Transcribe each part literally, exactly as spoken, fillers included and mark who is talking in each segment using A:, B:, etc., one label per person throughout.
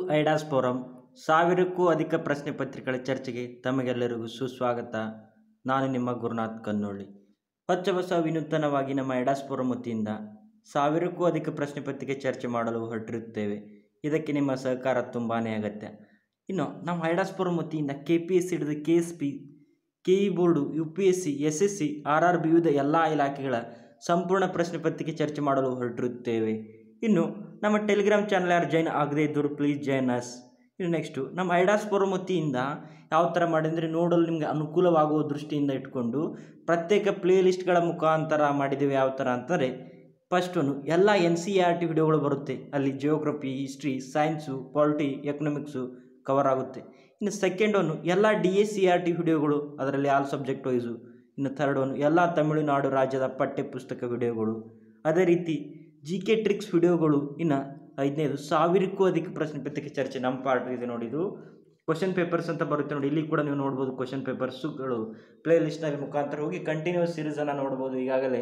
A: ಐಡಾಸ್ forum ಸಾವಿರಕ್ಕೂ ಅಧಿಕ ಪ್ರಶ್ನೆ ಪತ್ರಿಕೆಗಳ ಚರ್ಚೆಗೆ ತಮಗೆಲ್ಲರಿಗೂ ಸುಸ್ವಾಗತ. ನಾನು ನಿಮ್ಮ ಗುರುನಾಥ್ ಕನ್ನೋಳ್ಳಿ. ಹೊಚ್ಚ ಹೊಸ ವಿನೂತನವಾಗಿ ನಮ್ಮ ಐಡಾಸ್ ಫೋರಂ ವತಿಯಿಂದ ಸಾವಿರಕ್ಕೂ ಅಧಿಕ ಪ್ರಶ್ನೆ ಪತ್ರಿಕೆ ಚರ್ಚೆ ಮಾಡಲು ಹೊರಟಿರುತ್ತೇವೆ. ಇದಕ್ಕೆ ನಿಮ್ಮ ಸಹಕಾರ ತುಂಬಾ ಅಗತ್ಯ. ಇನ್ನು ನಮ್ಮ ಐಡಾಸ್ ಫೋರಂ ವತಿಯಿಂದ ಕೆ ಪಿ ಎಸ್ ಸಿ ಹಿಡಿದು K S P, K E board, U P S C, S S C, R R B ವಿವಿಧ ಎಲ್ಲ ಇಲಾಖೆಗಳ ಸಂಪೂರ್ಣ ಪ್ರಶ್ನೆ ಪತ್ರಿಕೆ ಚರ್ಚೆ ಮಾಡಲು ಹೊರಟಿರುತ್ತೇವೆ. ಇನ್ನು ನಮ್ಮ ಟೆಲಿಗ್ರಾಮ್ ಚಾನಲ್ ಯಾರು ಜಾಯ್ನ್ ಆಗದೇ ಇದ್ದರು ಪ್ಲೀಸ್ ಜಾಯ್ನ್ ಅಸ್. ಇನ್ನು ನೆಕ್ಸ್ಟು ನಮ್ಮ ಐಡಾಸ್ ಫೋರಂ ವತಿಯಿಂದ ಯಾವ ಥರ ಮಾಡಿದರೆ ನೋಡಲು ನಿಮಗೆ ಅನುಕೂಲವಾಗುವ ದೃಷ್ಟಿಯಿಂದ ಇಟ್ಕೊಂಡು ಪ್ರತ್ಯೇಕ ಪ್ಲೇ ಲಿಸ್ಟ್ಗಳ ಮುಖಾಂತರ ಮಾಡಿದ್ದೇವೆ. ಯಾವ ಥರ ಅಂತಂದರೆ ಫಸ್ಟ್ ಒನ್ ಎಲ್ಲ ಎನ್ ಸಿ ಆರ್ ಟಿ ವಿಡಿಯೋಗಳು ಬರುತ್ತೆ. ಅಲ್ಲಿ geography, history, science, polity, economics cover ಆಗುತ್ತೆ. ಇನ್ನು ಸೆಕೆಂಡ್ ಒನ್ ಎಲ್ಲ D S C R T ವಿಡಿಯೋಗಳು, ಅದರಲ್ಲಿ ಆಲ್ ಸಬ್ಜೆಕ್ಟ್ ವೈಸು. ಇನ್ನು ಥರ್ಡ್ ಒನ್ ಎಲ್ಲ ತಮಿಳುನಾಡು ರಾಜ್ಯದ ಪಠ್ಯ ಪುಸ್ತಕ ವಿಡಿಯೋಗಳು. ಅದೇ ರೀತಿ ಜಿ ಕೆ ಟ್ರಿಕ್ಸ್ ವಿಡಿಯೋಗಳು. ಇನ್ನು ಐದನೇದು ಸಾವಿರಕ್ಕೂ ಅಧಿಕ ಪ್ರಶ್ನೆ ಪತ್ರಿಕೆ ಚರ್ಚೆ ನಮ್ಮ ಪಾರ್ಟ್ ಇದೆ ನೋಡಿ. ಇದು ಕ್ವಶನ್ ಪೇಪರ್ಸ್ ಅಂತ ಬರುತ್ತೆ ನೋಡಿ. ಇಲ್ಲಿ ಕೂಡ ನೀವು ನೋಡ್ಬೋದು ಕ್ವಶನ್ ಪೇಪರ್ಸುಗಳು ಪ್ಲೇ ಲಿಸ್ಟ್ನಲ್ಲಿ ಮುಖಾಂತರ ಹೋಗಿ ಕಂಟಿನ್ಯೂಸ್ ಸೀರೀಸನ್ನು ನೋಡ್ಬೋದು. ಈಗಾಗಲೇ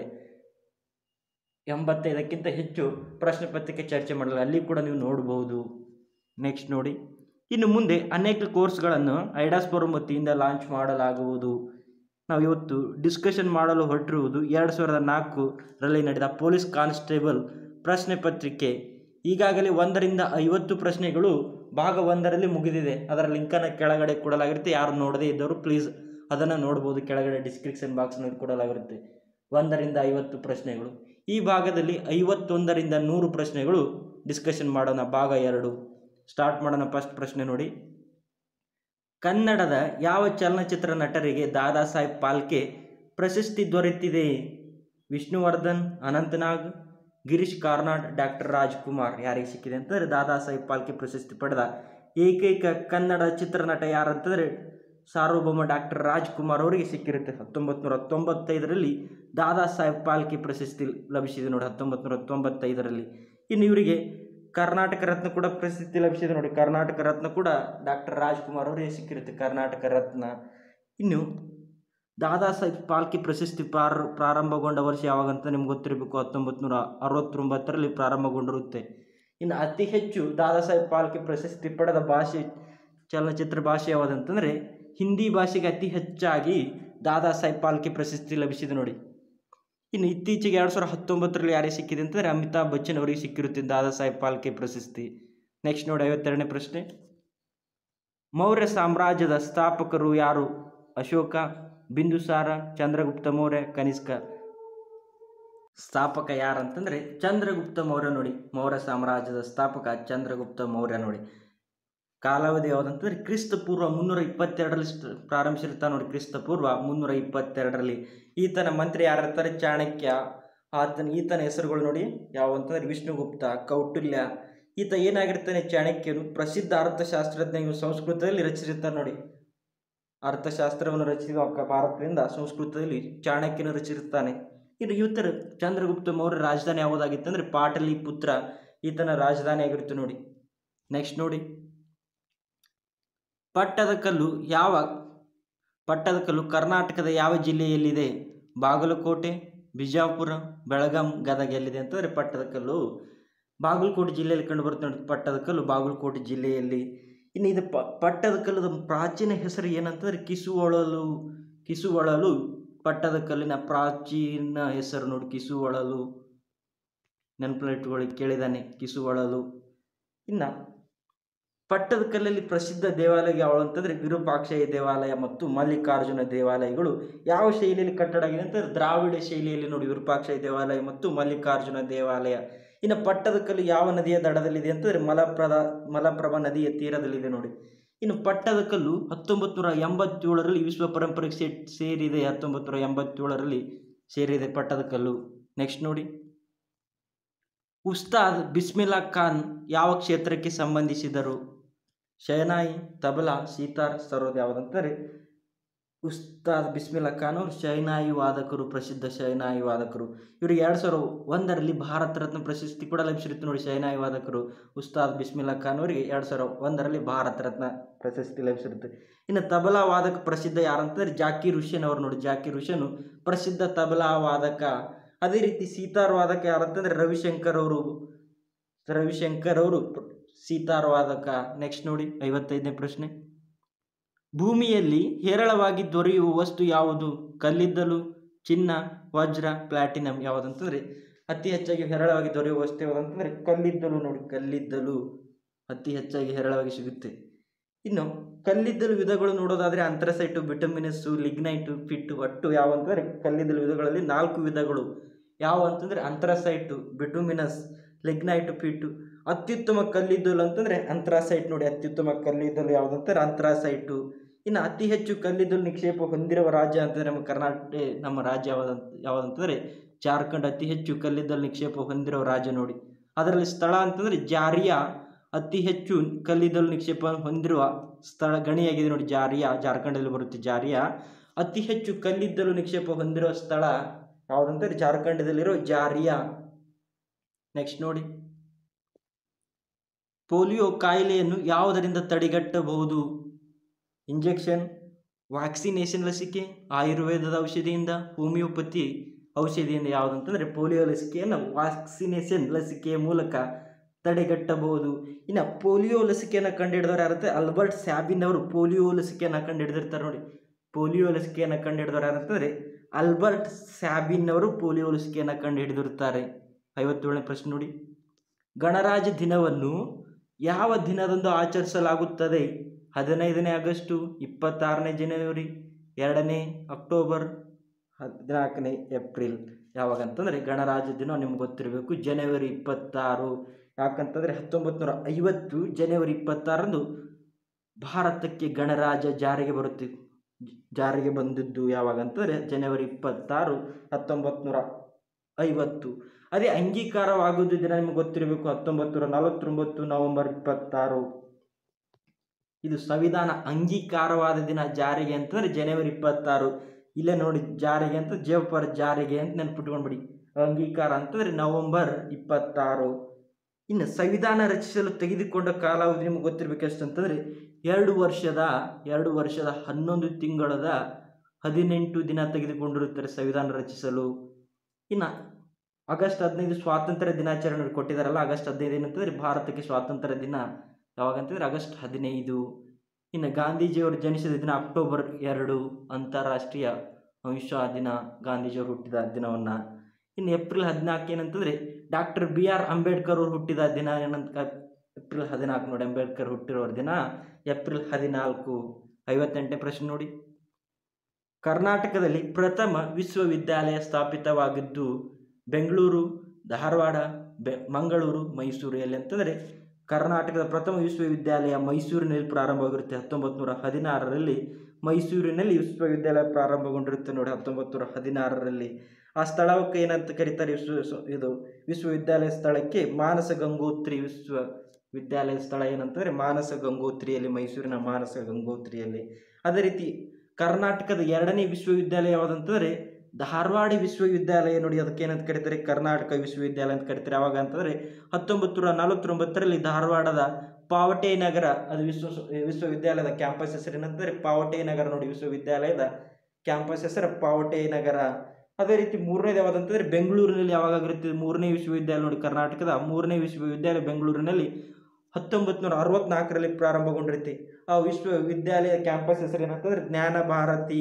A: ಎಂಬತ್ತೈದಕ್ಕಿಂತ ಹೆಚ್ಚು ಪ್ರಶ್ನೆ ಪತ್ರಿಕೆ ಚರ್ಚೆ ಮಾಡಲು ಅಲ್ಲಿ ಕೂಡ ನೀವು ನೋಡ್ಬೋದು. ನೆಕ್ಸ್ಟ್ ನೋಡಿ, ಇನ್ನು ಮುಂದೆ ಅನೇಕ ಕೋರ್ಸ್ಗಳನ್ನು ಐಡಾಸ್ ಫೋರಂ ವತಿಯಿಂದ ಲಾಂಚ್ ಮಾಡಲಾಗುವುದು. ನಾವು ಇವತ್ತು ಡಿಸ್ಕಷನ್ ಮಾಡಲು ಹೊರಟಿರುವುದು ಎರಡು ಸಾವಿರದ ನಾಲ್ಕರಲ್ಲಿ ನಡೆದ ಪೊಲೀಸ್ ಕಾನ್ಸ್ಟೇಬಲ್ ಪ್ರಶ್ನೆ ಪತ್ರಿಕೆ. ಈಗಾಗಲೇ ಒಂದರಿಂದ ಐವತ್ತು ಪ್ರಶ್ನೆಗಳು ಭಾಗ ಒಂದರಲ್ಲಿ ಮುಗಿದಿದೆ. ಅದರ ಲಿಂಕನ್ನು ಕೆಳಗಡೆ ಕೊಡಲಾಗಿರುತ್ತೆ. ಯಾರು ನೋಡದೇ ಇದ್ದವರು ಪ್ಲೀಸ್ ಅದನ್ನು ನೋಡ್ಬೋದು. ಕೆಳಗಡೆ ಡಿಸ್ಕ್ರಿಪ್ಷನ್ ಬಾಕ್ಸ್ನಲ್ಲಿ ಕೊಡಲಾಗಿರುತ್ತೆ. ಒಂದರಿಂದ ಐವತ್ತು ಪ್ರಶ್ನೆಗಳು. ಈ ಭಾಗದಲ್ಲಿ ಐವತ್ತೊಂದರಿಂದ ನೂರು ಪ್ರಶ್ನೆಗಳು ಡಿಸ್ಕಷನ್ ಮಾಡೋಣ. ಭಾಗ ಎರಡು ಸ್ಟಾರ್ಟ್ ಮಾಡೋಣ. ಫಸ್ಟ್ ಪ್ರಶ್ನೆ ನೋಡಿ, ಕನ್ನಡದ ಯಾವ ಚಲನಚಿತ್ರ ನಟರಿಗೆ ದಾದಾ ಸಾಹೇಬ್ ಫಾಲ್ಕೆ ಪ್ರಶಸ್ತಿ ದೊರೆತಿದೆ? ವಿಷ್ಣುವರ್ಧನ್, ಅನಂತನಾಗ್, ಗಿರೀಶ್ ಕಾರ್ನಾಡ್, ಡಾಕ್ಟರ್ ರಾಜ್ಕುಮಾರ್. ಯಾರಿಗೆ ಸಿಕ್ಕಿದೆ ಅಂತಂದರೆ ದಾದಾ ಸಾಹೇಬ್ ಫಾಲ್ಕೆ ಪ್ರಶಸ್ತಿ ಪಡೆದ ಏಕೈಕ ಕನ್ನಡ ಚಿತ್ರನಟ ಯಾರಂತಂದರೆ ಸಾರ್ವಭೌಮ ಡಾಕ್ಟರ್ ರಾಜ್ಕುಮಾರ್ ಅವರಿಗೆ ಸಿಕ್ಕಿರುತ್ತೆ. ಹತ್ತೊಂಬತ್ತು ನೂರ ತೊಂಬತ್ತೈದರಲ್ಲಿ ದಾದಾ ಸಾಹೇಬ್ ಫಾಲ್ಕೆ ಪ್ರಶಸ್ತಿ ಲಭಿಸಿದೆ ನೋಡಿ, ಹತ್ತೊಂಬತ್ತು ನೂರ ತೊಂಬತ್ತೈದರಲ್ಲಿ. ಇನ್ನು ಇವರಿಗೆ ಕರ್ನಾಟಕ ರತ್ನ ಕೂಡ ಪ್ರಶಸ್ತಿ ಲಭಿಸಿದೆ ನೋಡಿ. ಕರ್ನಾಟಕ ರತ್ನ ಕೂಡ ಡಾಕ್ಟರ್ ರಾಜ್ಕುಮಾರ್ ಅವರಿಗೆ ಸಿಕ್ಕಿರುತ್ತೆ, ಕರ್ನಾಟಕ ರತ್ನ. ಇನ್ನು ದಾದಾ ಸಾಹೇಬ್ ಫಾಲ್ಕೆ ಪ್ರಶಸ್ತಿ ಪ್ರಾರ ಪ್ರಾರಂಭಗೊಂಡ ವರ್ಷ ಯಾವಾಗಂತ ನಿಮ್ಗೆ ಗೊತ್ತಿರಬೇಕು. ಹತ್ತೊಂಬತ್ತು ನೂರ ಅರವತ್ತೊಂಬತ್ತರಲ್ಲಿ ಪ್ರಾರಂಭಗೊಂಡಿರುತ್ತೆ. ಇನ್ನು ಅತಿ ಹೆಚ್ಚು ದಾದಾ ಸಾಹೇಬ್ ಫಾಲ್ಕೆ ಪ್ರಶಸ್ತಿ ಪಡೆದ ಭಾಷೆ ಚಲನಚಿತ್ರ ಭಾಷೆ ಯಾವುದಂತಂದರೆ ಹಿಂದಿ ಭಾಷೆಗೆ ಅತಿ ಹೆಚ್ಚಾಗಿ ದಾದಾ ಸಾಹೇಬ್ ಫಾಲ್ಕೆ ಪ್ರಶಸ್ತಿ ಲಭಿಸಿದೆ ನೋಡಿ. ಇನ್ನು ಇತ್ತೀಚೆಗೆ ಎರಡು ಸಾವಿರದ ಹತ್ತೊಂಬತ್ತರಲ್ಲಿ ಯಾರಿಗೆ ಸಿಕ್ಕಿದೆ ಅಂತಂದರೆ ಅಮಿತಾಬ್ ಬಚ್ಚನ್ ಅವರಿಗೆ ಸಿಕ್ಕಿರುತ್ತೆ ದಾದಾ ಸಾಹೇಬ್ ಫಾಲ್ಕೆ ಪ್ರಶಸ್ತಿ. ನೆಕ್ಸ್ಟ್ ನೋಡಿ, ಐವತ್ತೆರಡನೇ ಪ್ರಶ್ನೆ, ಮೌರ್ಯ ಸಾಮ್ರಾಜ್ಯದ ಸ್ಥಾಪಕರು ಯಾರು? ಅಶೋಕ, ಬಿಂದುಸಾರ, ಚಂದ್ರಗುಪ್ತ ಮೌರ್ಯ, ಕನಿಷ್ಕ. ಸ್ಥಾಪಕ ಯಾರಂತಂದರೆ ಚಂದ್ರಗುಪ್ತ ಮೌರ್ಯ ನೋಡಿ. ಮೌರ್ಯ ಸಾಮ್ರಾಜ್ಯದ ಸ್ಥಾಪಕ ಚಂದ್ರಗುಪ್ತ ಮೌರ್ಯ ನೋಡಿ. ಕಾಲಾವಧಿ ಯಾವುದಂತಂದರೆ ಕ್ರಿಸ್ತ ಪೂರ್ವ ಮುನ್ನೂರ ಇಪ್ಪತ್ತೆರಡರಲ್ಲಿ ಪ್ರಾರಂಭಿಸಿರ್ತಾನೆ ನೋಡಿ. ಕ್ರಿಸ್ತ ಪೂರ್ವ ಮುನ್ನೂರ ಇಪ್ಪತ್ತೆರಡರಲ್ಲಿ. ಈತನ ಮಂತ್ರಿ ಯಾರಿರ್ತಾರೆ? ಚಾಣಕ್ಯ. ಆತನ ಈತನ ಹೆಸರುಗಳು ನೋಡಿ ಯಾವಂತಂದರೆ ವಿಷ್ಣುಗುಪ್ತ, ಕೌಟಿಲ್ಯ. ಈತ ಏನಾಗಿರ್ತಾನೆ? ಚಾಣಕ್ಯನು. ಪ್ರಸಿದ್ಧ ಅರ್ಥಶಾಸ್ತ್ರಜ್ಞ. ಇವು ಸಂಸ್ಕೃತದಲ್ಲಿ ರಚಿಸಿರ್ತಾರೆ ನೋಡಿ. ಅರ್ಥಶಾಸ್ತ್ರವನ್ನು ರಚಿಸಿದ ಭಾರತದಿಂದ ಸಂಸ್ಕೃತದಲ್ಲಿ ಚಾಣಕ್ಯನು ರಚಿಸಿರ್ತಾನೆ. ಇನ್ನು ಇವತ್ತರ ಚಂದ್ರಗುಪ್ತ ಮೌರ್ಯ ರಾಜಧಾನಿ ಯಾವುದಾಗಿತ್ತು ಅಂದರೆ ಪಾಟಲಿಪುತ್ರ ಈತನ ರಾಜಧಾನಿ ಆಗಿರುತ್ತೆ ನೋಡಿ. ನೆಕ್ಸ್ಟ್ ನೋಡಿ, ಪಟ್ಟದಕಲ್ಲು ಯಾವ ಪಟ್ಟದಕಲ್ಲು ಕರ್ನಾಟಕದ ಯಾವ ಜಿಲ್ಲೆಯಲ್ಲಿದೆ? ಬಾಗಲಕೋಟೆ, ಬಿಜಾಪುರ, ಬೆಳಗಾಂ, ಗದಗ. ಎಲ್ಲಿದೆ ಅಂತಂದರೆ ಪಟ್ಟದಕಲ್ಲು ಬಾಗಲಕೋಟೆ ಜಿಲ್ಲೆಯಲ್ಲಿ ಕಂಡು ಬರುತ್ತೆ ನೋಡಿ. ಪಟ್ಟದಕಲ್ಲು ಬಾಗಲಕೋಟೆ ಜಿಲ್ಲೆಯಲ್ಲಿ. ಇನ್ನು ಇದು ಪ ಪಟ್ಟದಕಲ್ಲುದ ಪ್ರಾಚೀನ ಹೆಸರು ಏನಂತಂದರೆ ಕಿಸುವಳಲು. ಕಿಸುವಳಲು ಪಟ್ಟದಕಲ್ಲಿನ ಪ್ರಾಚೀನ ಹೆಸರು ನೋಡಿ. ಕಿಸುವಳಲು ನೆನಪಿಟ್ಕೊಳ್ಳಿ, ಕೇಳಿದಾನೆ ಕಿಸುವಳಲು. ಇನ್ನು ಪಟ್ಟದಕಲ್ಲಲ್ಲಿ ಪ್ರಸಿದ್ಧ ದೇವಾಲಯ ಯಾವುದು ಅಂತಂದರೆ ವಿರೂಪಾಕ್ಷಯ್ಯ ದೇವಾಲಯ ಮತ್ತು ಮಲ್ಲಿಕಾರ್ಜುನ ದೇವಾಲಯಗಳು. ಯಾವ ಶೈಲಿಯಲ್ಲಿ ಕಟ್ಟಡ ಆಗಿದೆ ಅಂತಂದರೆ ದ್ರಾವಿಡ ಶೈಲಿಯಲ್ಲಿ ನೋಡಿ. ವಿರೂಪಾಕ್ಷಯ್ಯ ದೇವಾಲಯ ಮತ್ತು ಮಲ್ಲಿಕಾರ್ಜುನ ದೇವಾಲಯ. ಇನ್ನು ಪಟ್ಟದಕಲ್ಲು ಯಾವ ನದಿಯ ದಡದಲ್ಲಿದೆ ಅಂತಂದರೆ ಮಲಪ್ರದ ಮಲಪ್ರಭಾ ನದಿಯ ತೀರದಲ್ಲಿದೆ ನೋಡಿ. ಇನ್ನು ಪಟ್ಟದಕಲ್ಲು ಹತ್ತೊಂಬತ್ತು ನೂರ ಎಂಬತ್ತೇಳರಲ್ಲಿ ವಿಶ್ವ ಪರಂಪರೆಗೆ ಸೇ ಸೇರಿದೆ ಹತ್ತೊಂಬತ್ತು ನೂರ ಎಂಬತ್ತೇಳರಲ್ಲಿ ಸೇರಿದೆ ಪಟ್ಟದಕಲ್ಲು. ನೆಕ್ಸ್ಟ್ ನೋಡಿ, ಉಸ್ತಾದ್ ಬಿಸ್ಮಿಲ್ಲಾ ಖಾನ್ ಯಾವ ಕ್ಷೇತ್ರಕ್ಕೆ ಸಂಬಂಧಿಸಿದರು? ಶಹನಾಯಿ, ತಬಲಾ, ಸೀತಾರ್, ಸರೋದ್. ಯಾವುದಂತಾರೆ ಉಸ್ತಾದ್ ಬಿಸ್ಮಿಲ್ಲಾ ಖಾನ್ ಅವರು ಶಹನಾಯಿ ವಾದಕರು, ಪ್ರಸಿದ್ಧ ಶಹನಾಯಿ ವಾದಕರು. ಇವರಿಗೆ ಎರಡು ಸಾವಿರ ಒಂದರಲ್ಲಿ ಭಾರತ ರತ್ನ ಪ್ರಶಸ್ತಿ ಕೂಡ ಲಭಿಸಿರುತ್ತೆ ನೋಡಿ. ಶಹನಾಯಿ ವಾದಕರು ಉಸ್ತಾದ್ ಬಿಸ್ಮಿಲ್ಲಾ ಖಾನ್ ಅವರಿಗೆ ಎರಡು ಸಾವಿರ ಒಂದರಲ್ಲಿ ಭಾರತ ರತ್ನ ಪ್ರಶಸ್ತಿ ಲಭಿಸಿರುತ್ತೆ. ಇನ್ನು ತಬಲಾ ವಾದಕ ಪ್ರಸಿದ್ಧ ಯಾರಂತಂದರೆ ಜಾಕೀರ್ ಹುಸೇನ್ ಅವರು ನೋಡಿ. ಜಾಕೀರ್ ಹುಸೇನ್ ಪ್ರಸಿದ್ಧ ತಬಲಾ ವಾದಕ. ಅದೇ ರೀತಿ ಸೀತಾರ್ ವಾದಕ ಯಾರಂತಂದರೆ ರವಿಶಂಕರ್ ಅವರು. ರವಿಶಂಕರ್ ಅವರು ಸೀತಾರ್ವಾದಕ. ನೆಕ್ಸ್ಟ್ ನೋಡಿ ಐವತ್ತೈದನೇ ಪ್ರಶ್ನೆ. ಭೂಮಿಯಲ್ಲಿ ಹೇರಳವಾಗಿ ದೊರೆಯುವ ವಸ್ತು ಯಾವುದು? ಕಲ್ಲಿದ್ದಲು, ಚಿನ್ನ, ವಜ್ರ, ಪ್ಲಾಟಿನಂ. ಯಾವುದಂತಂದರೆ ಅತಿ ಹೆಚ್ಚಾಗಿ ಹೇರಳವಾಗಿ ದೊರೆಯುವ ವಸ್ತು ಯಾವುದಂತಂದರೆ ಕಲ್ಲಿದ್ದಲು ನೋಡಿ. ಕಲ್ಲಿದ್ದಲು ಅತಿ ಹೆಚ್ಚಾಗಿ ಹೇರಳವಾಗಿ ಸಿಗುತ್ತೆ. ಇನ್ನು ಕಲ್ಲಿದ್ದಲು ವಿಧಗಳು ನೋಡೋದಾದರೆ ಅಂಥ್ರಸೈಟು, ಬಿಟುಮಿನಸ್ಸು, ಲಿಗ್ನೈಟು, ಪಿಟ್ಟು. ಒಟ್ಟು ಯಾವ ಅಂತಂದರೆ ಕಲ್ಲಿದ್ದಲು ವಿಧಗಳಲ್ಲಿ ನಾಲ್ಕು ವಿಧಗಳು. ಯಾವ ಅಂತಂದರೆ ಅಂಥ್ರಸೈಟು, ಬಿಟುಮಿನಸ್, ಲಿಗ್ನೈಟು, ಪಿಟ್ಟು. ಅತ್ಯುತ್ತಮ ಕಲ್ಲಿದ್ದಲು ಅಂತಂದರೆ ಅಂಥ್ರಾಸೈಟ್ ನೋಡಿ. ಅತ್ಯುತ್ತಮ ಕಲ್ಲಿದ್ದಲು ಯಾವುದಂತಾರೆ ಅಂಥ್ರಾಸೈಟು. ಇನ್ನು ಅತಿ ಹೆಚ್ಚು ಕಲ್ಲಿದ್ದಲು ನಿಕ್ಷೇಪ ಹೊಂದಿರುವ ರಾಜ್ಯ ಅಂತಂದರೆ ನಮ್ಮ ಕರ್ನಾಟಕ ನಮ್ಮ ರಾಜ್ಯ ಯಾವ್ದಂತ ಯಾವುದಂತಂದರೆ ಜಾರ್ಖಂಡ್ ಅತಿ ಹೆಚ್ಚು ಕಲ್ಲಿದ್ದಲು ನಿಕ್ಷೇಪ ಹೊಂದಿರುವ ರಾಜ್ಯ ನೋಡಿ. ಅದರಲ್ಲಿ ಸ್ಥಳ ಅಂತಂದರೆ ಜಾರಿಯಾ ಅತಿ ಹೆಚ್ಚು ಕಲ್ಲಿದ್ದಲು ನಿಕ್ಷೇಪ ಹೊಂದಿರುವ ಸ್ಥಳ ಗಣಿಯಾಗಿದೆ ನೋಡಿ. ಜಾರಿಯಾ ಜಾರ್ಖಂಡಲ್ಲಿ ಬರುತ್ತೆ. ಜಾರಿಯಾ ಅತಿ ಹೆಚ್ಚು ಕಲ್ಲಿದ್ದಲು ನಿಕ್ಷೇಪ ಹೊಂದಿರುವ ಸ್ಥಳ ಯಾವುದಂತಾರೆ ಜಾರ್ಖಂಡದಲ್ಲಿರೋ ಜಾರಿಯಾ. ನೆಕ್ಸ್ಟ್ ನೋಡಿ, ಪೋಲಿಯೋ ಕಾಯಿಲೆಯನ್ನು ಯಾವುದರಿಂದ ತಡೆಗಟ್ಟಬಹುದು? ಇಂಜೆಕ್ಷನ್, ವ್ಯಾಕ್ಸಿನೇಷನ್ ಲಸಿಕೆ, ಆಯುರ್ವೇದದ ಔಷಧಿಯಿಂದ, ಹೋಮಿಯೋಪತಿ ಔಷಧಿಯಿಂದ. ಯಾವುದಂತಂದರೆ ಪೋಲಿಯೋ ಲಸಿಕೆಯನ್ನು ವ್ಯಾಕ್ಸಿನೇಷನ್ ಲಸಿಕೆಯ ಮೂಲಕ ತಡೆಗಟ್ಟಬಹುದು. ಇನ್ನು ಪೋಲಿಯೋ ಲಸಿಕೆಯನ್ನು ಕಂಡುಹಿಡಿದವರು ಯಾರಂತೆ ಆಲ್ಬರ್ಟ್ ಸ್ಯಾಬಿನ್ ಅವರು ಪೋಲಿಯೋ ಲಸಿಕೆಯನ್ನು ಕಂಡುಹಿಡಿದಿರ್ತಾರೆ ನೋಡಿ. ಪೋಲಿಯೋ ಲಸಿಕೆಯನ್ನು ಕಂಡುಹಿಡಿದವರು ಯಾರಂತಂದರೆ ಆಲ್ಬರ್ಟ್ ಸ್ಯಾಬಿನ್ ಅವರು ಪೋಲಿಯೋ ಲಸಿಕೆಯನ್ನು ಕಂಡುಹಿಡಿದಿರುತ್ತಾರೆ. ಐವತ್ತೇಳನೇ ಪ್ರಶ್ನೆ ನೋಡಿ, ಗಣರಾಜ್ಯ ದಿನವನ್ನು ಯಾವ ದಿನದಂದು ಆಚರಿಸಲಾಗುತ್ತದೆ? ಹದಿನೈದನೇ ಆಗಸ್ಟು, ಇಪ್ಪತ್ತಾರನೇ ಜನವರಿ, ಎರಡನೇ ಅಕ್ಟೋಬರ್, ಹದಿನಾಲ್ಕನೇ ಏಪ್ರಿಲ್. ಯಾವಾಗಂತಂದರೆ ಗಣರಾಜ್ಯ ದಿನ ನಿಮ್ಗೆ ಗೊತ್ತಿರಬೇಕು ಜನವರಿ ಇಪ್ಪತ್ತಾರು. ಯಾಕಂತಂದರೆ ಹತ್ತೊಂಬತ್ತು ನೂರ ಐವತ್ತು ಜನವರಿ ಇಪ್ಪತ್ತಾರರಂದು ಭಾರತಕ್ಕೆ ಗಣರಾಜ್ಯ ಜಾರಿಗೆ ಬರುತ್ತೆ. ಜಾರಿಗೆ ಬಂದಿದ್ದು ಯಾವಾಗಂತಂದರೆ ಜನವರಿ ಇಪ್ಪತ್ತಾರು ಹತ್ತೊಂಬತ್ತು ನೂರ ಐವತ್ತು. ಅದೇ ಅಂಗೀಕಾರವಾಗುವುದು ದಿನ ನಿಮ್ಗೆ ಗೊತ್ತಿರಬೇಕು ಹತ್ತೊಂಬತ್ತು ನೂರ ನಲವತ್ತೊಂಬತ್ತು ನವೆಂಬರ್ ಇಪ್ಪತ್ತಾರು. ಇದು ಸಂವಿಧಾನ ಅಂಗೀಕಾರವಾದ ದಿನ ಜಾರಿಗೆ ಅಂತಂದರೆ ಜನವರಿ ಇಪ್ಪತ್ತಾರು. ಇಲ್ಲೇ ನೋಡಿ ಜಾರಿಗೆ ಅಂತ ಜೇವಪರ ಜಾರಿಗೆ ಅಂತ ನೆನ್ಪಿಟ್ಕೊಂಡ್ಬಿಡಿ. ಅಂಗೀಕಾರ ಅಂತಂದರೆ ನವೆಂಬರ್ ಇಪ್ಪತ್ತಾರು. ಇನ್ನು ಸಂವಿಧಾನ ರಚಿಸಲು ತೆಗೆದುಕೊಂಡ ಕಾಲಾವಧಿ ನಿಮ್ಗೆ ಗೊತ್ತಿರಬೇಕು ಎಷ್ಟು ಅಂತಂದರೆ ಎರಡು ವರ್ಷದ ಎರಡು ವರ್ಷದ ಹನ್ನೊಂದು ತಿಂಗಳದ ಹದಿನೆಂಟು ದಿನ ತೆಗೆದುಕೊಂಡಿರುತ್ತಾರೆ ಸಂವಿಧಾನ ರಚಿಸಲು. ಇನ್ನು ಆಗಸ್ಟ್ ಹದಿನೈದು ಸ್ವಾತಂತ್ರ್ಯ ದಿನಾಚರಣೆ ಕೊಟ್ಟಿದ್ದಾರಲ್ಲ, ಆಗಸ್ಟ್ ಹದಿನೈದು ಏನಂತಂದರೆ ಭಾರತಕ್ಕೆ ಸ್ವಾತಂತ್ರ್ಯ ದಿನ. ಯಾವಾಗಂತಂದರೆ ಆಗಸ್ಟ್ ಹದಿನೈದು. ಇನ್ನು ಗಾಂಧೀಜಿಯವರು ಜನಿಸಿದ ದಿನ ಅಕ್ಟೋಬರ್ ಎರಡು, ಅಂತಾರಾಷ್ಟ್ರೀಯ ಅಹಿಂಸಾ ದಿನ, ಗಾಂಧೀಜಿಯವರು ಹುಟ್ಟಿದ ದಿನವನ್ನು. ಇನ್ನು ಏಪ್ರಿಲ್ ಹದಿನಾಲ್ಕು ಏನಂತಂದರೆ ಡಾಕ್ಟರ್ ಬಿ ಆರ್ ಅಂಬೇಡ್ಕರ್ ಅವರು ಹುಟ್ಟಿದ ದಿನ ಏನಂತ ಏಪ್ರಿಲ್ ಹದಿನಾಲ್ಕು ನೋಡಿ. ಅಂಬೇಡ್ಕರ್ ಹುಟ್ಟಿರೋರ ದಿನ ಏಪ್ರಿಲ್ ಹದಿನಾಲ್ಕು. ಐವತ್ತೆಂಟನೇ ಪ್ರಶ್ನೆ ನೋಡಿ, ಕರ್ನಾಟಕದಲ್ಲಿ ಪ್ರಥಮ ವಿಶ್ವವಿದ್ಯಾಲಯ ಸ್ಥಾಪಿತವಾಗಿದ್ದು ಬೆಂಗಳೂರು, ಧಾರವಾಡ, ಬೆ ಮಂಗಳೂರು, ಮೈಸೂರು. ಎಲ್ಲಿ ಅಂತಂದರೆ ಕರ್ನಾಟಕದ ಪ್ರಥಮ ವಿಶ್ವವಿದ್ಯಾಲಯ ಮೈಸೂರಿನಲ್ಲಿ ಪ್ರಾರಂಭವಾಗಿರುತ್ತೆ. ಹತ್ತೊಂಬತ್ತು ನೂರ ಹದಿನಾರರಲ್ಲಿ ಮೈಸೂರಿನಲ್ಲಿ ವಿಶ್ವವಿದ್ಯಾಲಯ ಪ್ರಾರಂಭಗೊಂಡಿರುತ್ತೆ ನೋಡಿ. ಹತ್ತೊಂಬತ್ತು ನೂರ ಹದಿನಾರರಲ್ಲಿ ಆ ಸ್ಥಳಕ್ಕೆ ಏನಂತ ಕರೀತಾರೆ? ವಿಶ್ವ ಇದು ವಿಶ್ವವಿದ್ಯಾಲಯ ಸ್ಥಳಕ್ಕೆ ಮಾನಸ ಗಂಗೋತ್ರಿ ವಿಶ್ವವಿದ್ಯಾಲಯ ಸ್ಥಳ ಏನಂತಂದರೆ ಮಾನಸ ಗಂಗೋತ್ರಿಯಲ್ಲಿ, ಮೈಸೂರಿನ ಮಾನಸ ಗಂಗೋತ್ರಿಯಲ್ಲಿ. ಅದೇ ರೀತಿ ಕರ್ನಾಟಕದ ಎರಡನೇ ವಿಶ್ವವಿದ್ಯಾಲಯ ಯಾವುದಂತಂದರೆ ಧಾರವಾಡ ವಿಶ್ವವಿದ್ಯಾಲಯ ನೋಡಿ. ಅದಕ್ಕೆ ಏನಂತ ಕರೀತಾರೆ? ಕರ್ನಾಟಕ ವಿಶ್ವವಿದ್ಯಾಲಯ ಅಂತ ಕರೀತಾರೆ. ಯಾವಾಗ ಅಂತಂದರೆ ಹತ್ತೊಂಬತ್ತು ನೂರ ನಲವತ್ತೊಂಬತ್ತರಲ್ಲಿ ಧಾರವಾಡದ ಪಾವಟೆ ನಗರ ಅದು ವಿಶ್ವ ವಿಶ್ವವಿದ್ಯಾಲಯದ ಕ್ಯಾಂಪಸ್ ಹೆಸರು ಏನಂತಂದರೆ ಪಾವಟೆ ನಗರ ನೋಡಿ. ವಿಶ್ವವಿದ್ಯಾಲಯದ ಕ್ಯಾಂಪಸ್ ಹೆಸರು ಪಾವಟೆ ನಗರ. ಅದೇ ರೀತಿ ಮೂರನೇದು ಯಾವುದಂತಂದರೆ ಬೆಂಗಳೂರಿನಲ್ಲಿ ಯಾವಾಗಾಗಿರುತ್ತೆ? ಮೂರನೇ ವಿಶ್ವವಿದ್ಯಾಲಯ ನೋಡಿ. ಕರ್ನಾಟಕದ ಮೂರನೇ ವಿಶ್ವವಿದ್ಯಾಲಯ ಬೆಂಗಳೂರಿನಲ್ಲಿ ಹತ್ತೊಂಬತ್ತು ನೂರ ಅರವತ್ತ್ನಾಲ್ಕರಲ್ಲಿ ಪ್ರಾರಂಭಗೊಂಡಿರುತ್ತೆ. ಆ ವಿಶ್ವವಿದ್ಯಾಲಯ ಕ್ಯಾಂಪಸ್ ಹೆಸರು ಏನಂತಂದರೆ ಜ್ಞಾನ ಭಾರತಿ.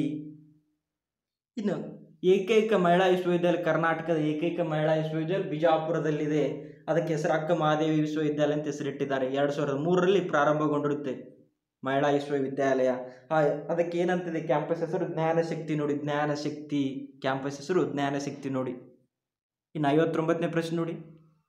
A: ಇನ್ನು ಏಕೈಕ ಮಹಿಳಾ ವಿಶ್ವವಿದ್ಯಾಲಯ, ಕರ್ನಾಟಕದ ಏಕೈಕ ಮಹಿಳಾ ವಿಶ್ವವಿದ್ಯಾಲಯ ಬಿಜಾಪುರದಲ್ಲಿದೆ. ಅದಕ್ಕೆ ಹೆಸರು ಅಕ್ಕ ಮಹಾದೇವಿ ವಿಶ್ವವಿದ್ಯಾಲಯ ಅಂತ ಹೆಸರಿಟ್ಟಿದ್ದಾರೆ. ಎರಡು ಸಾವಿರದ ಮೂರರಲ್ಲಿ ಪ್ರಾರಂಭಗೊಂಡಿರುತ್ತೆ ಮಹಿಳಾ ವಿಶ್ವವಿದ್ಯಾಲಯ. ಅದಕ್ಕೆ ಏನಂತಿದೆ ಕ್ಯಾಂಪಸ್ ಹೆಸರು? ಜ್ಞಾನಶಕ್ತಿ ನೋಡಿ. ಜ್ಞಾನಶಕ್ತಿ ಕ್ಯಾಂಪಸ್ ಹೆಸರು ಜ್ಞಾನಶಕ್ತಿ ನೋಡಿ. ಇನ್ನು ಐವತ್ತೊಂಬತ್ತನೇ ಪ್ರಶ್ನೆ ನೋಡಿ,